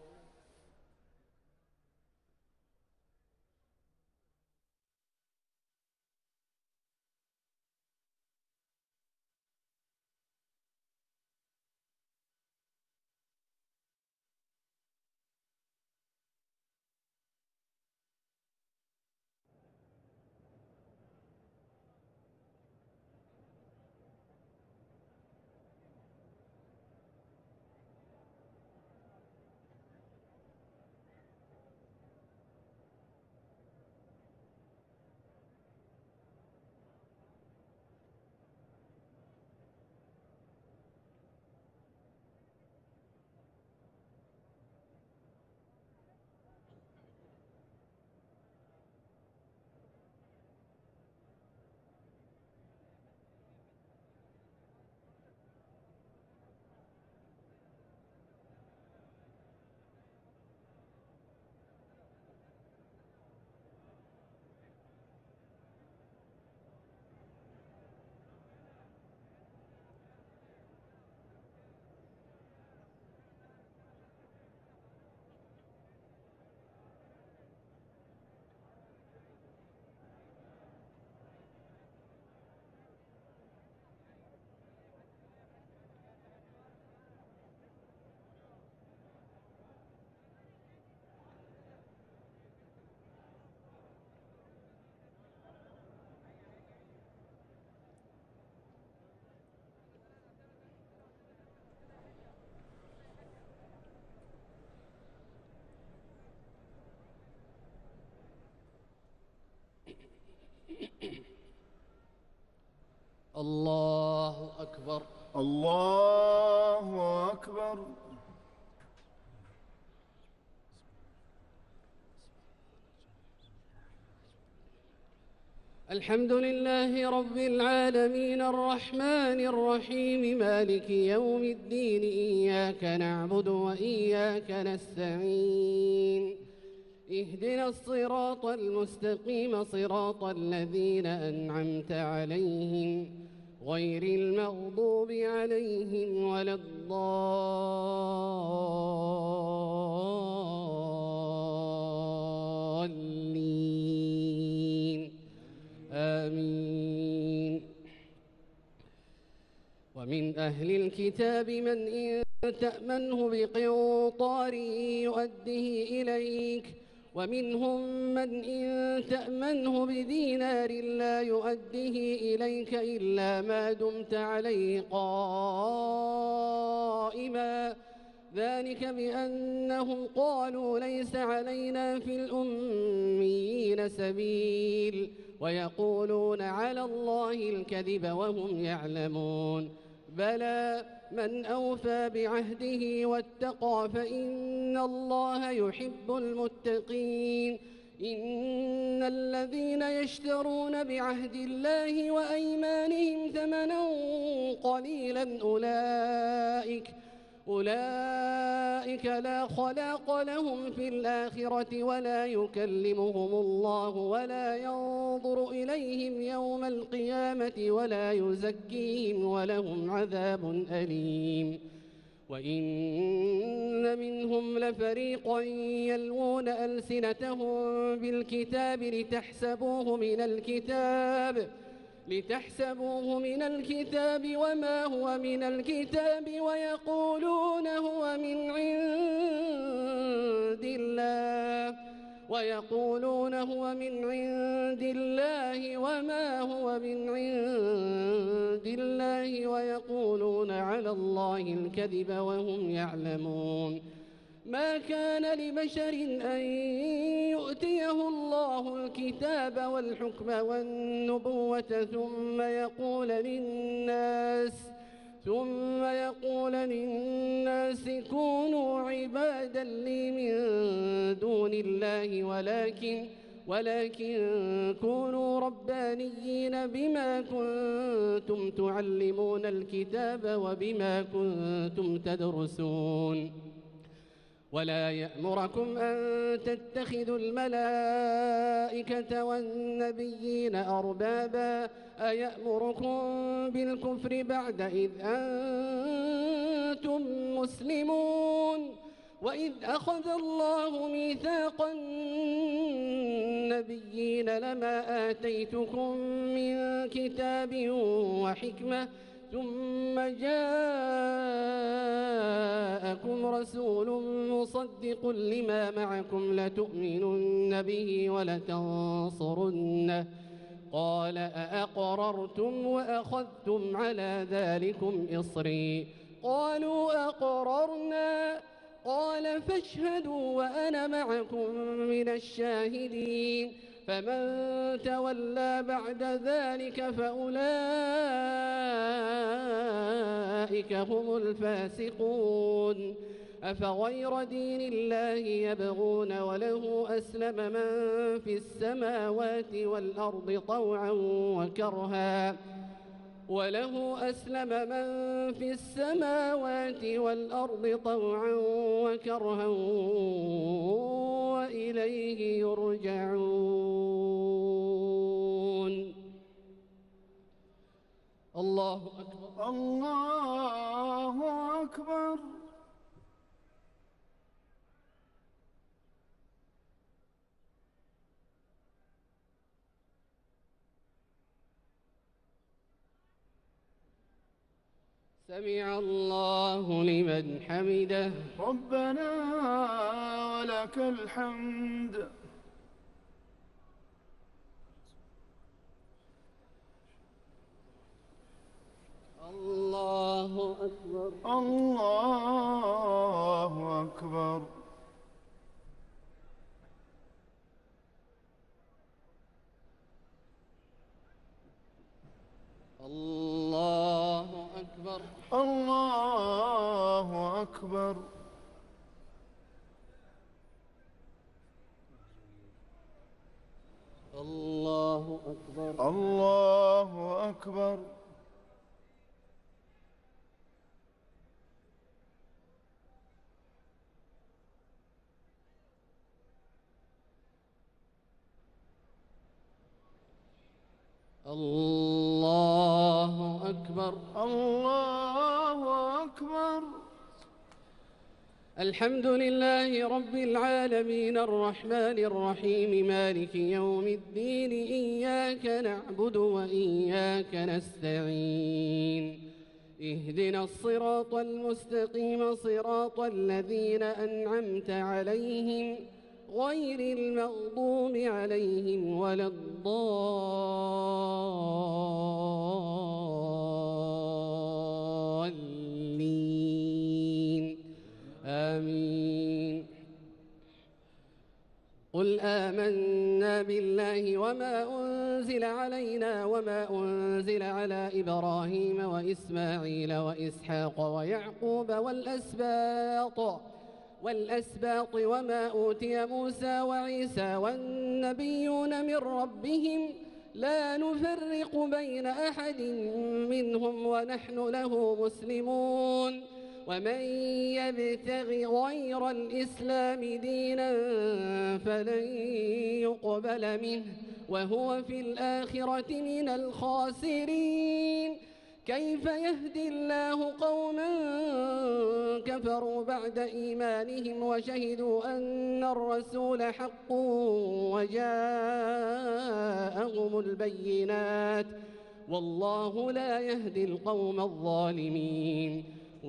الله أكبر. الله أكبر. الحمد لله رب العالمين الرحمن الرحيم مالك يوم الدين إياك نعبد وإياك نستعين اهدنا الصراط المستقيم صراط الذين أنعمت عليهم غير المغضوب عليهم ولا الضالين آمين. ومن أهل الكتاب من إن تأمنه بقنطار يؤده إليك ومنهم من إن تأمنه بدينار لا يؤده إليك إلا ما دمت عليه قائما ذلك بأنهم قالوا ليس علينا في الأميين سبيل ويقولون على الله الكذب وهم يعلمون بلى من أوفى بعهده واتقى فإن الله يحب المتقين إن الذين يشترون بعهد الله وأيمانهم ثمنا قليلا أولئك أولئك لا خلاق لهم في الآخرة ولا يكلمهم الله ولا ينظر إليهم يوم القيامة ولا يزكيهم ولهم عذاب أليم وإن منهم لفريقا يلوون ألسنتهم بالكتاب لتحسبوه من الكتاب لتحسبوه من الكتاب وما هو من الكتاب ويقولون هو من عند الله ويقولون هو من عند الله وما هو من عند الله ويقولون على الله الكذب وهم يعلمون. ما كان لبشر أن يؤتيه الله الكتاب والحكم والنبوة ثم يقول للناس ثم يقول للناس كونوا عبادا لي من دون الله ولكن ولكن كونوا ربانيين بما كنتم تعلمون الكتاب وبما كنتم تدرسون. ولا يأمركم أن تتخذوا الملائكة والنبيين أربابا أيأمركم بالكفر بعد إذ أنتم مسلمون. وإذ أخذ الله ميثاق النبيين لما آتيتكم من كتاب وحكمة ثم جاءكم رسول مصدق لما معكم لتؤمنن به ولتنصرنه قال أأقررتم وأخذتم على ذلكم إصري قالوا أقررنا قال فاشهدوا وأنا معكم من الشاهدين. فمن تولى بعد ذلك فأولئك هم الفاسقون. أفغير دين الله يبغون وله أسلم من في السماوات والأرض طوعا وكرها وله أسلم من في السماوات والأرض طوعا وكرها وإليه يرجعون. الله أكبر. الله أكبر. سمع الله لمن حمده. ربنا ولك الحمد. الله أكبر. الله أكبر. الله أكبر. الله أكبر. الله أكبر. الله أكبر. الله أكبر. الله أكبر. الحمد لله رب العالمين الرحمن الرحيم مالك يوم الدين إياك نعبد وإياك نستعين اهدنا الصراط المستقيم صراط الذين أنعمت عليهم غير المغضوب عليهم ولا الضالين آمين. قل آمنا بالله وما أنزل علينا وما أنزل على إبراهيم وإسماعيل وإسحاق ويعقوب والأسباط والأسباط وما أوتي موسى وعيسى والنبيون من ربهم لا نفرق بين أحد منهم ونحن له مسلمون. ومن يبتغ غير الإسلام دينا فلن يقبل منه وهو في الآخرة من الخاسرين. كيف يهدي الله قوما كفروا بعد إيمانهم وشهدوا أن الرسول حق وجاءهم البينات والله لا يهدي القوم الظالمين.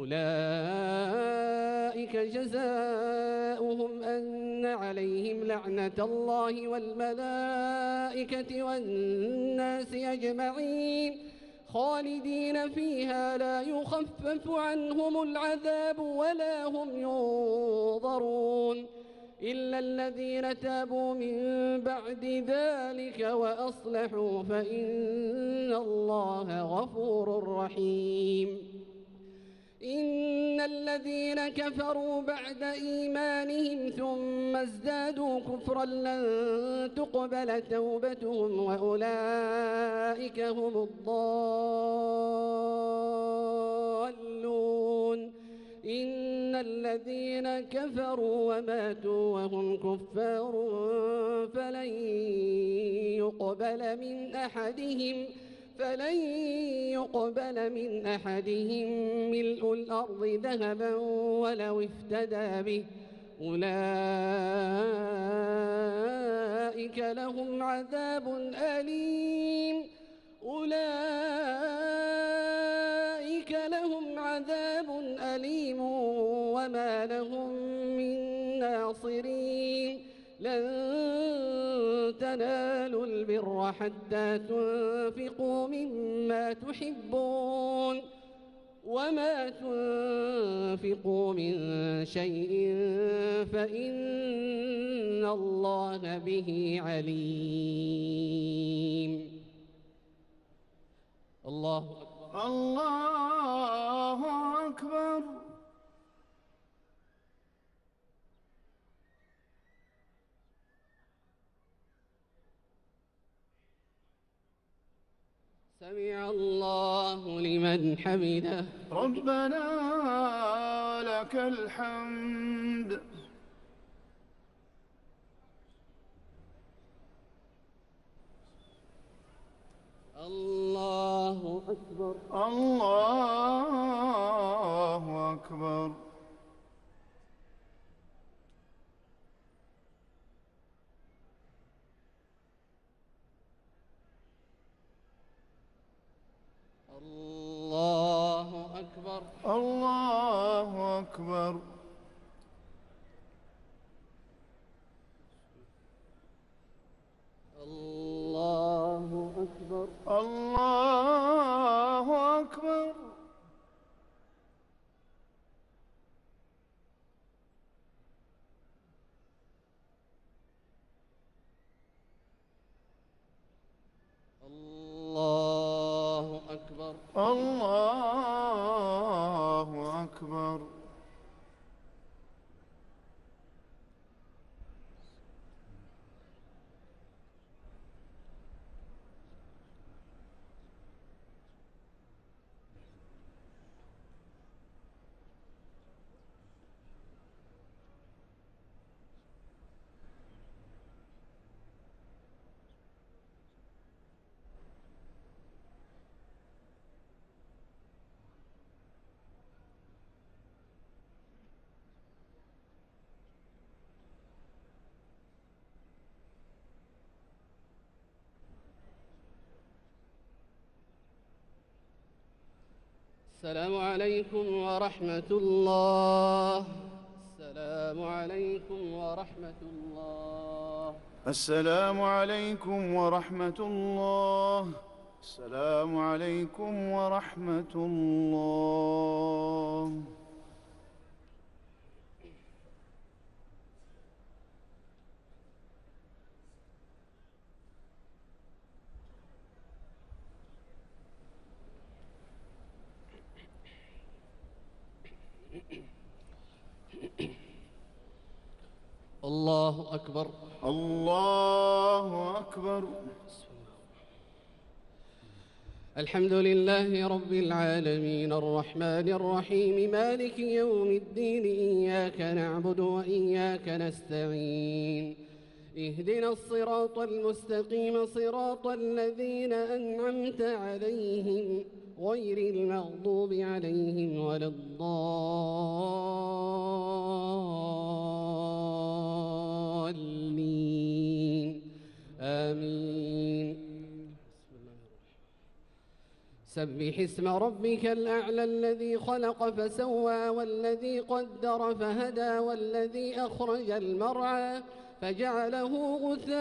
أولئك جزاؤهم أن عليهم لعنة الله والملائكة والناس أجمعين خالدين فيها لا يخفف عنهم العذاب ولا هم ينظرون إلا الذين تابوا من بعد ذلك وأصلحوا فإن الله غفور رحيم. إن الذين كفروا بعد إيمانهم ثم ازدادوا كفرا لن تقبل توبتهم وأولئك هم الضالون. إن الذين كفروا وماتوا وهم كفار فلن يقبل من أحدهم فلن يقبل من أحدهم ملء الأرض ذهبا ولو افتدى به أولئك لهم عذاب أليم أولئك لهم عذاب أليم وما لهم من ناصرين. لن تنالوا البر حتى تنفقوا مما تحبون وما تنفقوا من شيء فإن الله به عليم. الله أكبر. الله أكبر. سمع الله لمن حمده. ربنا لك الحمد. الله أكبر. الله أكبر. الله أكبر. الله أكبر. الله أكبر. الله أكبر. الله أكبر. الله أكبر. السلام عليكم ورحمة الله. السلام عليكم ورحمة الله. السلام عليكم ورحمة الله. السلام عليكم ورحمة الله. الله أكبر. الله أكبر. الحمد لله رب العالمين الرحمن الرحيم مالك يوم الدين إياك نعبد وإياك نستعين اهدنا الصراط المستقيم صراط الذين أنعمت عليهم غير المغضوب عليهم ولا الضالين آمين. سبح اسم ربك الأعلى الذي خلق فسوى والذي قدر فهدى والذي أخرج المرعى فجعله غثاء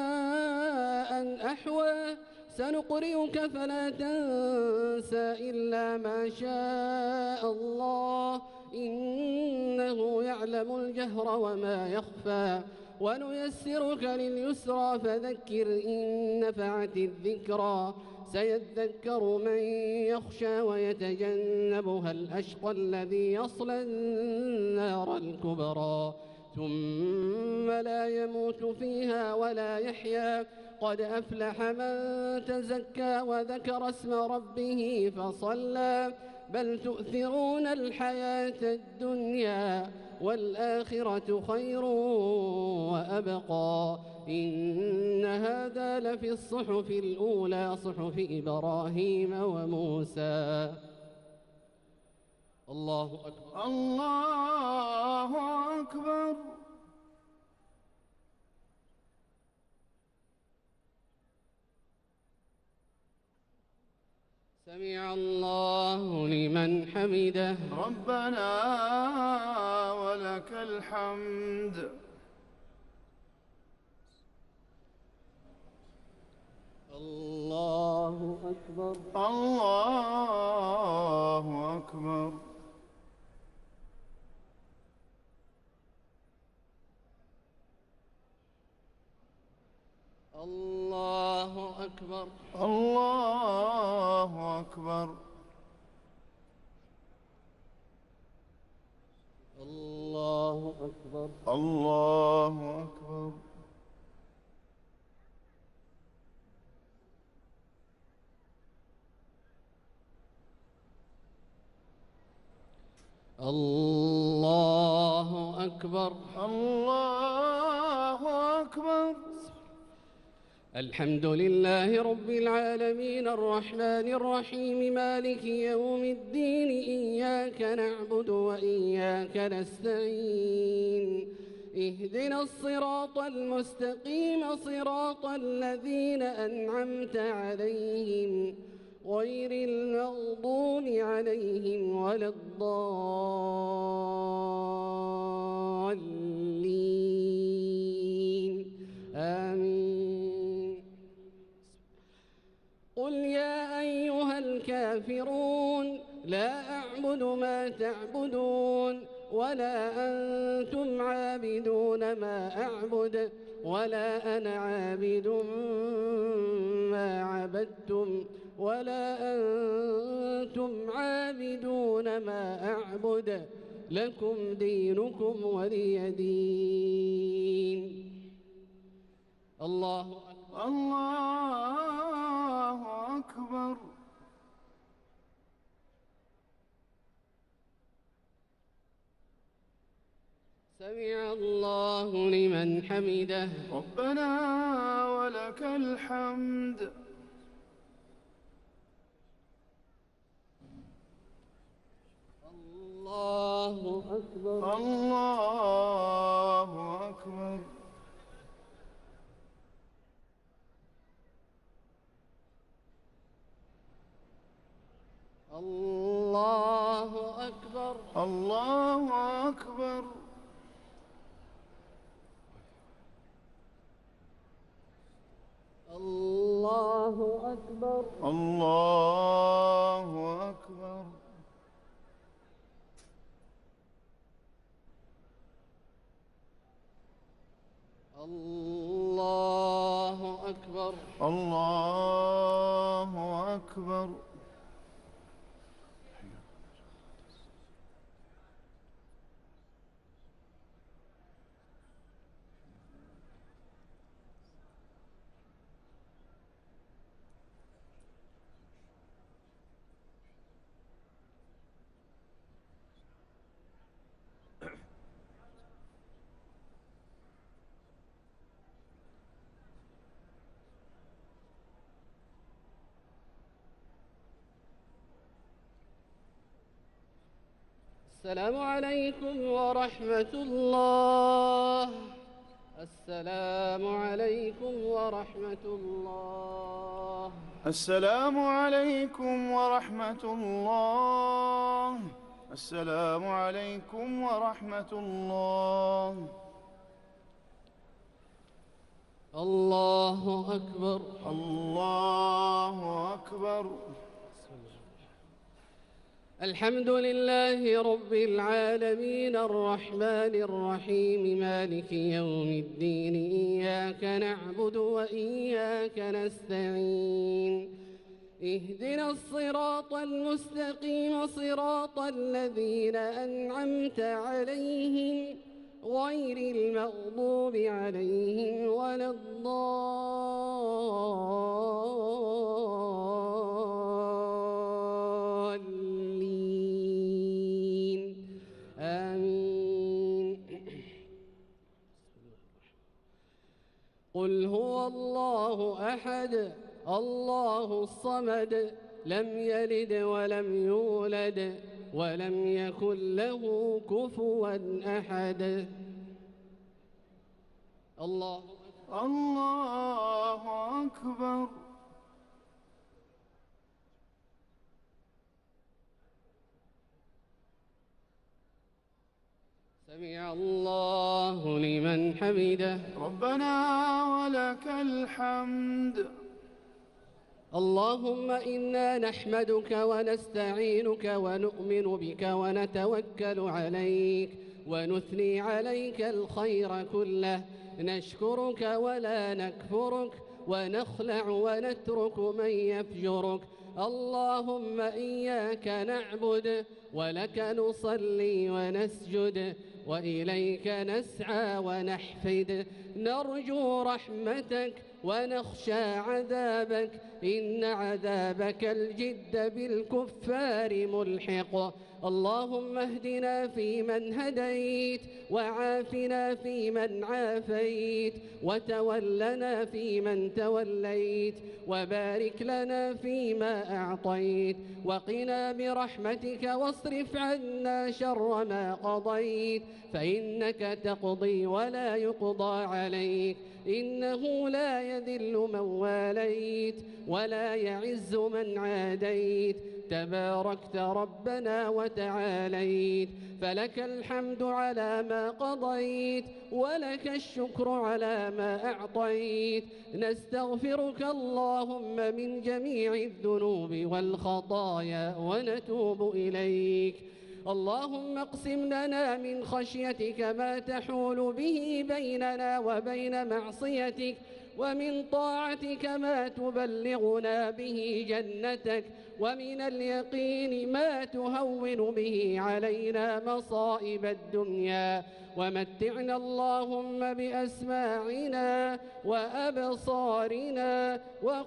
أحوى سنقرئك فلا تنسى إلا ما شاء الله إنه يعلم الجهر وما يخفى ونيسرك لليسرى فذكر إن نفعت الذكرى سيذكر من يخشى ويتجنبها الأشقى الذي يصلى النار الكبرى ثم لا يموت فيها ولا يحيا قد أفلح من تزكى وذكر اسم ربه فصلى بل تؤثرون الحياة الدنيا والآخرة خير وأبقى إن هذا لفي الصحف الأولى صحف إبراهيم وموسى. الله أكبر. الله أكبر. سمع الله لمن حمده. ربنا ولك الحمد. الله أكبر. الله أكبر. الله أكبر. الله أكبر. الله أكبر. الله أكبر. الله أكبر. الله أكبر. الحمد لله رب العالمين الرحمن الرحيم مالك يوم الدين إياك نعبد وإياك نستعين اهدنا الصراط المستقيم صراط الذين أنعمت عليهم غير المغضوب عليهم ولا الضالين آمين. قل يا أيها الكافرون لا أعبد ما تعبدون ولا أنتم عابدون ما أعبد ولا أنا عابد ما عبدتم ولا أنتم عابدون ما أعبد لكم دينكم ولي دين. الله أكبر. الله أكبر. سمع الله لمن حمده. ربنا ولك الحمد. الله أكبر. الله أكبر. الله أكبر. الله أكبر. الله أكبر. الله أكبر. الله أكبر. الله أكبر. السلام عليكم ورحمة الله. السلام عليكم ورحمة الله. السلام عليكم ورحمة الله. السلام عليكم ورحمة الله. الله أكبر. الله أكبر. الحمد لله رب العالمين الرحمن الرحيم مالك يوم الدين إياك نعبد وإياك نستعين اهدنا الصراط المستقيم صراط الذين أنعمت عليهم غير المغضوب عليهم ولا الضالين آمين. قل هو الله أحد الله الصمد لم يلد ولم يولد ولم يكن له كفوا أحد. الله الله أكبر. سمع الله لمن حمده. ربنا ولك الحمد. اللهم إنا نحمدك ونستعينك ونؤمن بك ونتوكل عليك ونثني عليك الخير كله، نشكرك ولا نكفرك ونخلع ونترك من يفجرك. اللهم إياك نعبد ولك نصلي ونسجد وإليك نسعى ونحفد، نرجو رحمتك ونخشى عذابك، إن عذابك الجد بالكفار ملحق. اللهم اهدنا فيمن هديت وعافنا فيمن عافيت وتولنا فيمن توليت وبارك لنا فيما أعطيت وقنا برحمتك واصرف عنا شر ما قضيت، فإنك تقضي ولا يقضى عليك، إنه لا يذل من واليت ولا يعز من عاديت، تباركت ربنا وتعاليت، فلك الحمد على ما قضيت ولك الشكر على ما أعطيت. نستغفرك اللهم من جميع الذنوب والخطايا ونتوب إليك. اللهم اقسم لنا من خشيتك ما تحول به بيننا وبين معصيتك، ومن طاعتك ما تبلغنا به جنتك، ومن اليقين ما تهون به علينا مصائب الدنيا، ومتعنا اللهم بأسماعنا وأبصارنا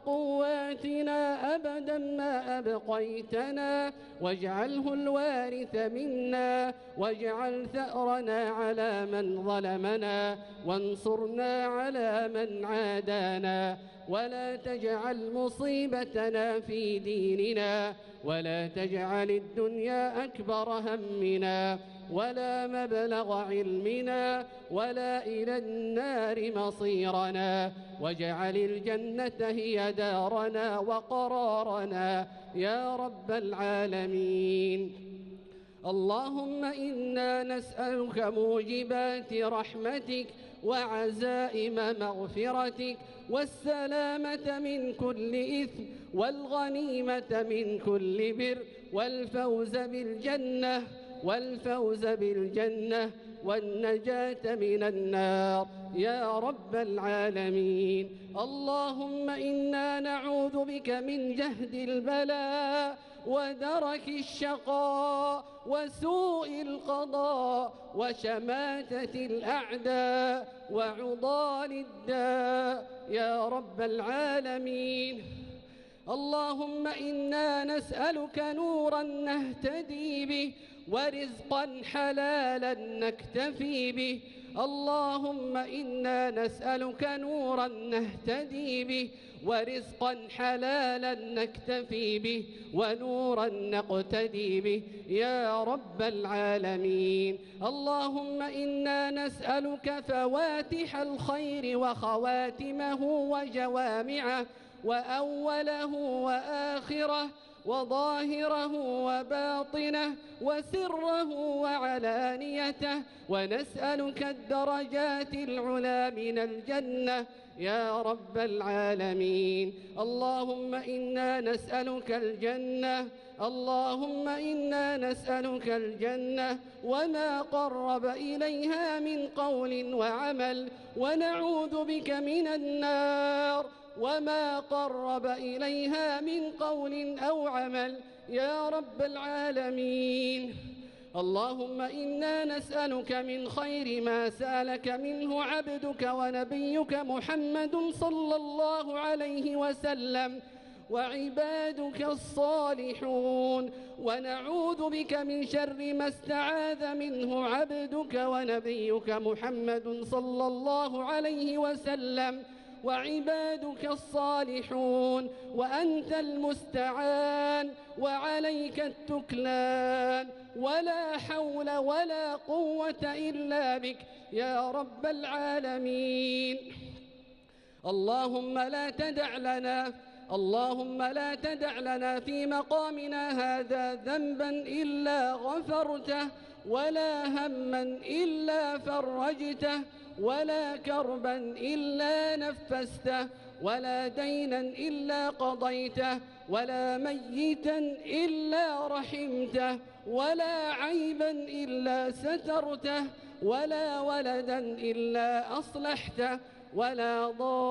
وقواتنا أبدا ما أبقيتنا، واجعله الوارث منا، واجعل ثأرنا على من ظلمنا، وانصرنا على من عادانا، ولا تجعل مصيبتنا في ديننا، ولا تجعل الدنيا أكبر همنا ولا مبلغ علمنا ولا إلى النار مصيرنا، واجعل الجنة هي دارنا وقرارنا يا رب العالمين. اللهم إنا نسألك موجبات رحمتك وعزائم مغفرتك والسلامة من كل إثم والغنيمة من كل بر والفوز بالجنة والفوز بالجنة والنجاة من النار يا رب العالمين. اللهم إنا نعوذ بك من جهد البلاء ودرك الشقاء وسوء القضاء وشماتة الأعداء وعضال الداء يا رب العالمين. اللهم إنا نسألك نورا نهتدي به ورزقا حلالا نكتفي به. اللهم إنا نسألك نورا نهتدي به ورزقا حلالا نكتفي به ونورا نقتدي به يا رب العالمين. اللهم إنا نسألك فواتح الخير وخواتمه وجوامعه وأوله وآخره وظاهره وباطنه وسره وعلانيته، ونسألك الدرجات العلى من الجنة يا رب العالمين. اللهم إنا نسألك الجنة، اللهم إنا نسألك الجنة وما قرب إليها من قول وعمل، ونعوذ بك من النار وما قرب إليها من قول أو عمل يا رب العالمين. اللهم إنا نسألك من خير ما سألك منه عبدك ونبيك محمد صلى الله عليه وسلم وعبادك الصالحون، ونعوذ بك من شر ما استعاذ منه عبدك ونبيك محمد صلى الله عليه وسلم وعبادك الصالحون، وأنت المستعان وعليك التكلان، ولا حول ولا قوة إلا بك يا رب العالمين. اللهم لا تدع لنا اللهم لا تدع لنا في مقامنا هذا ذنبا إلا غفرته، ولا هما إلا فرجته، ولا كربا إلا نفسته، ولا دينا إلا قضيته، ولا ميتا إلا رحمته، ولا عيبا إلا سترته، ولا ولدا إلا أصلحته، ولا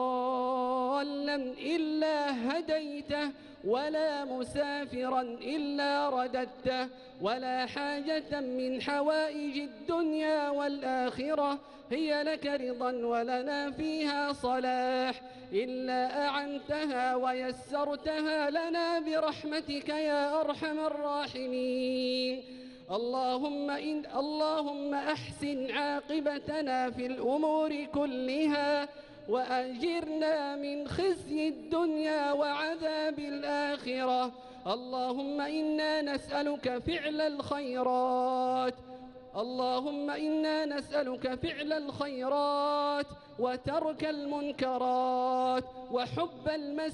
ضالا إلا هديته، ولا مسافرا إلا رددته، ولا حاجة من حوائج الدنيا والآخرة هي لك رضا ولنا فيها صلاح إلا أعنتها ويسرتها لنا برحمتك يا أرحم الراحمين. اللهم إن اللهم أحسن عاقبتنا في الأمور كلها، وأجرنا من خزي الدنيا وعذاب الآخرة. اللهم إنا نسألك فعل الخيرات اللهم إنا نسألك فعل الخيرات وترك المنكرات وحب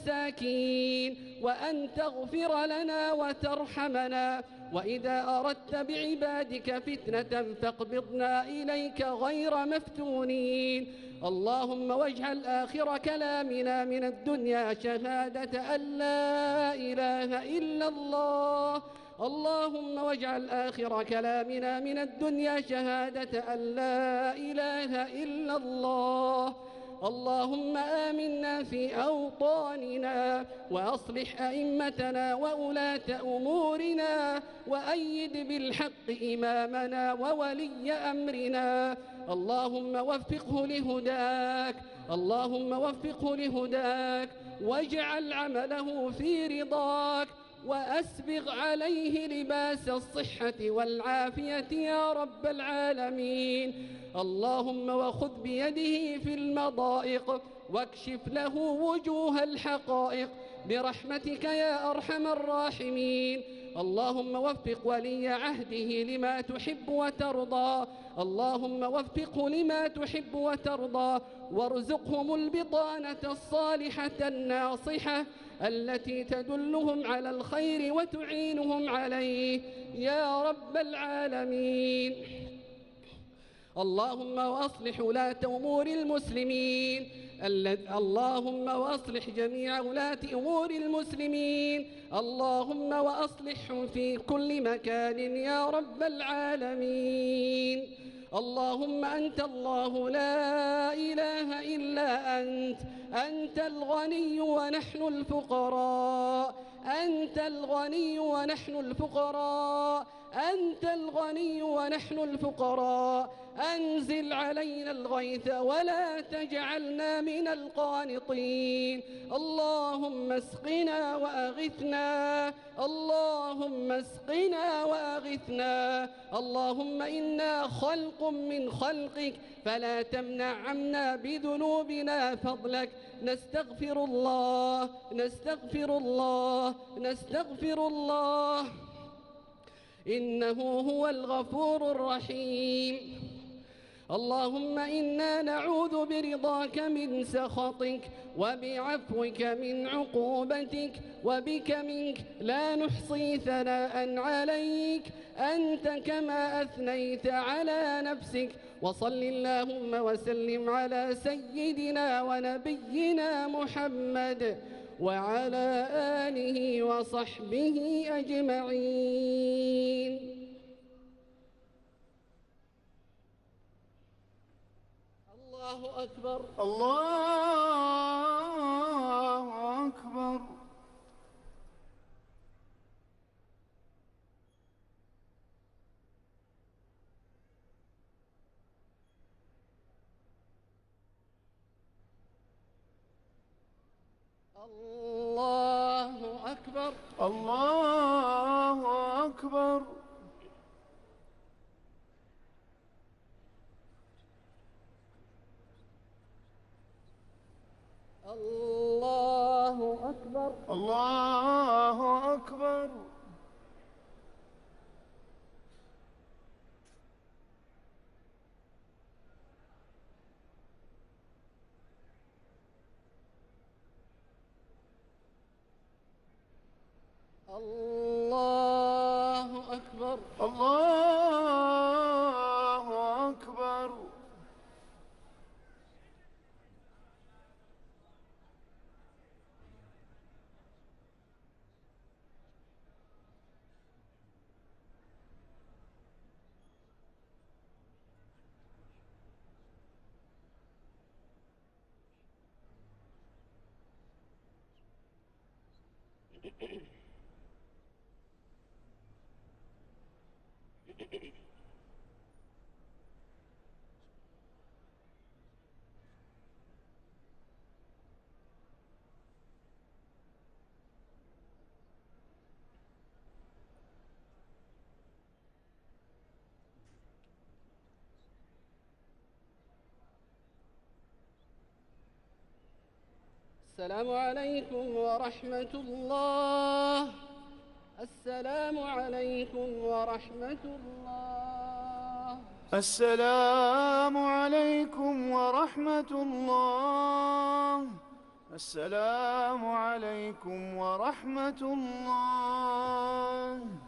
المساكين، وأن تغفر لنا وترحمنا، وإذا أردت بعبادك فتنة فاقبضنا إليك غير مفتونين. اللهم واجعل آخر كلامنا من الدنيا شهادة أن لا إله إلا الله. اللهم واجعل آخر كلامنا من الدنيا شهادة أن لا إله إلا الله. اللهم آمنا في أوطاننا، وأصلح أئمتنا وولاة أمورنا، وأيد بالحق إمامنا وولي أمرنا. اللهم وفقه لهداك اللهم وفقه لهداك واجعل عمله في رضاك، وأسبغ عليه لباس الصحة والعافية يا رب العالمين. اللهم وخذ بيده في المضائق واكشف له وجوه الحقائق برحمتك يا أرحم الراحمين. اللهم وفق ولي عهده لما تحب وترضى اللهم وفقه لما تحب وترضى، وارزقهم البطانة الصالحة الناصحة التي تدلهم على الخير وتعينهم عليه يا رب العالمين. اللهم وأصلح ولاة أمور المسلمين اللهم وأصلح جميع ولاة أمور المسلمين اللهم وأصلحهم في كل مكان يا رب العالمين. اللهم أنت الله لا إله إلا أنت أنت الغني ونحن الفقراء أنت الغني ونحن الفقراء أنت الغني ونحن الفقراء أنزل علينا الغيث ولا تجعلنا من القانطين. اللهم اسقنا وأغثنا اللهم اسقنا وأغثنا. اللهم إنا خلق من خلقك فلا تمنع عنا بذنوبنا فضلك. نستغفر الله نستغفر الله نستغفر الله إنه هو الغفور الرحيم. اللهم إنا نعوذ برضاك من سخطك وبعفوك من عقوبتك وبك منك لا نحصي ثناء عليك أنت كما أثنيت على نفسك. وصل اللهم وسلم على سيدنا ونبينا محمد وعلى آله وصحبه أجمعين. الله أكبر الله أكبر. الله أكبر الله أكبر. الله أكبر الله أكبر. الله أكبر الله أكبر. السلام عليكم ورحمة الله. السلام عليكم ورحمة الله. السلام عليكم ورحمة الله. السلام عليكم ورحمة الله.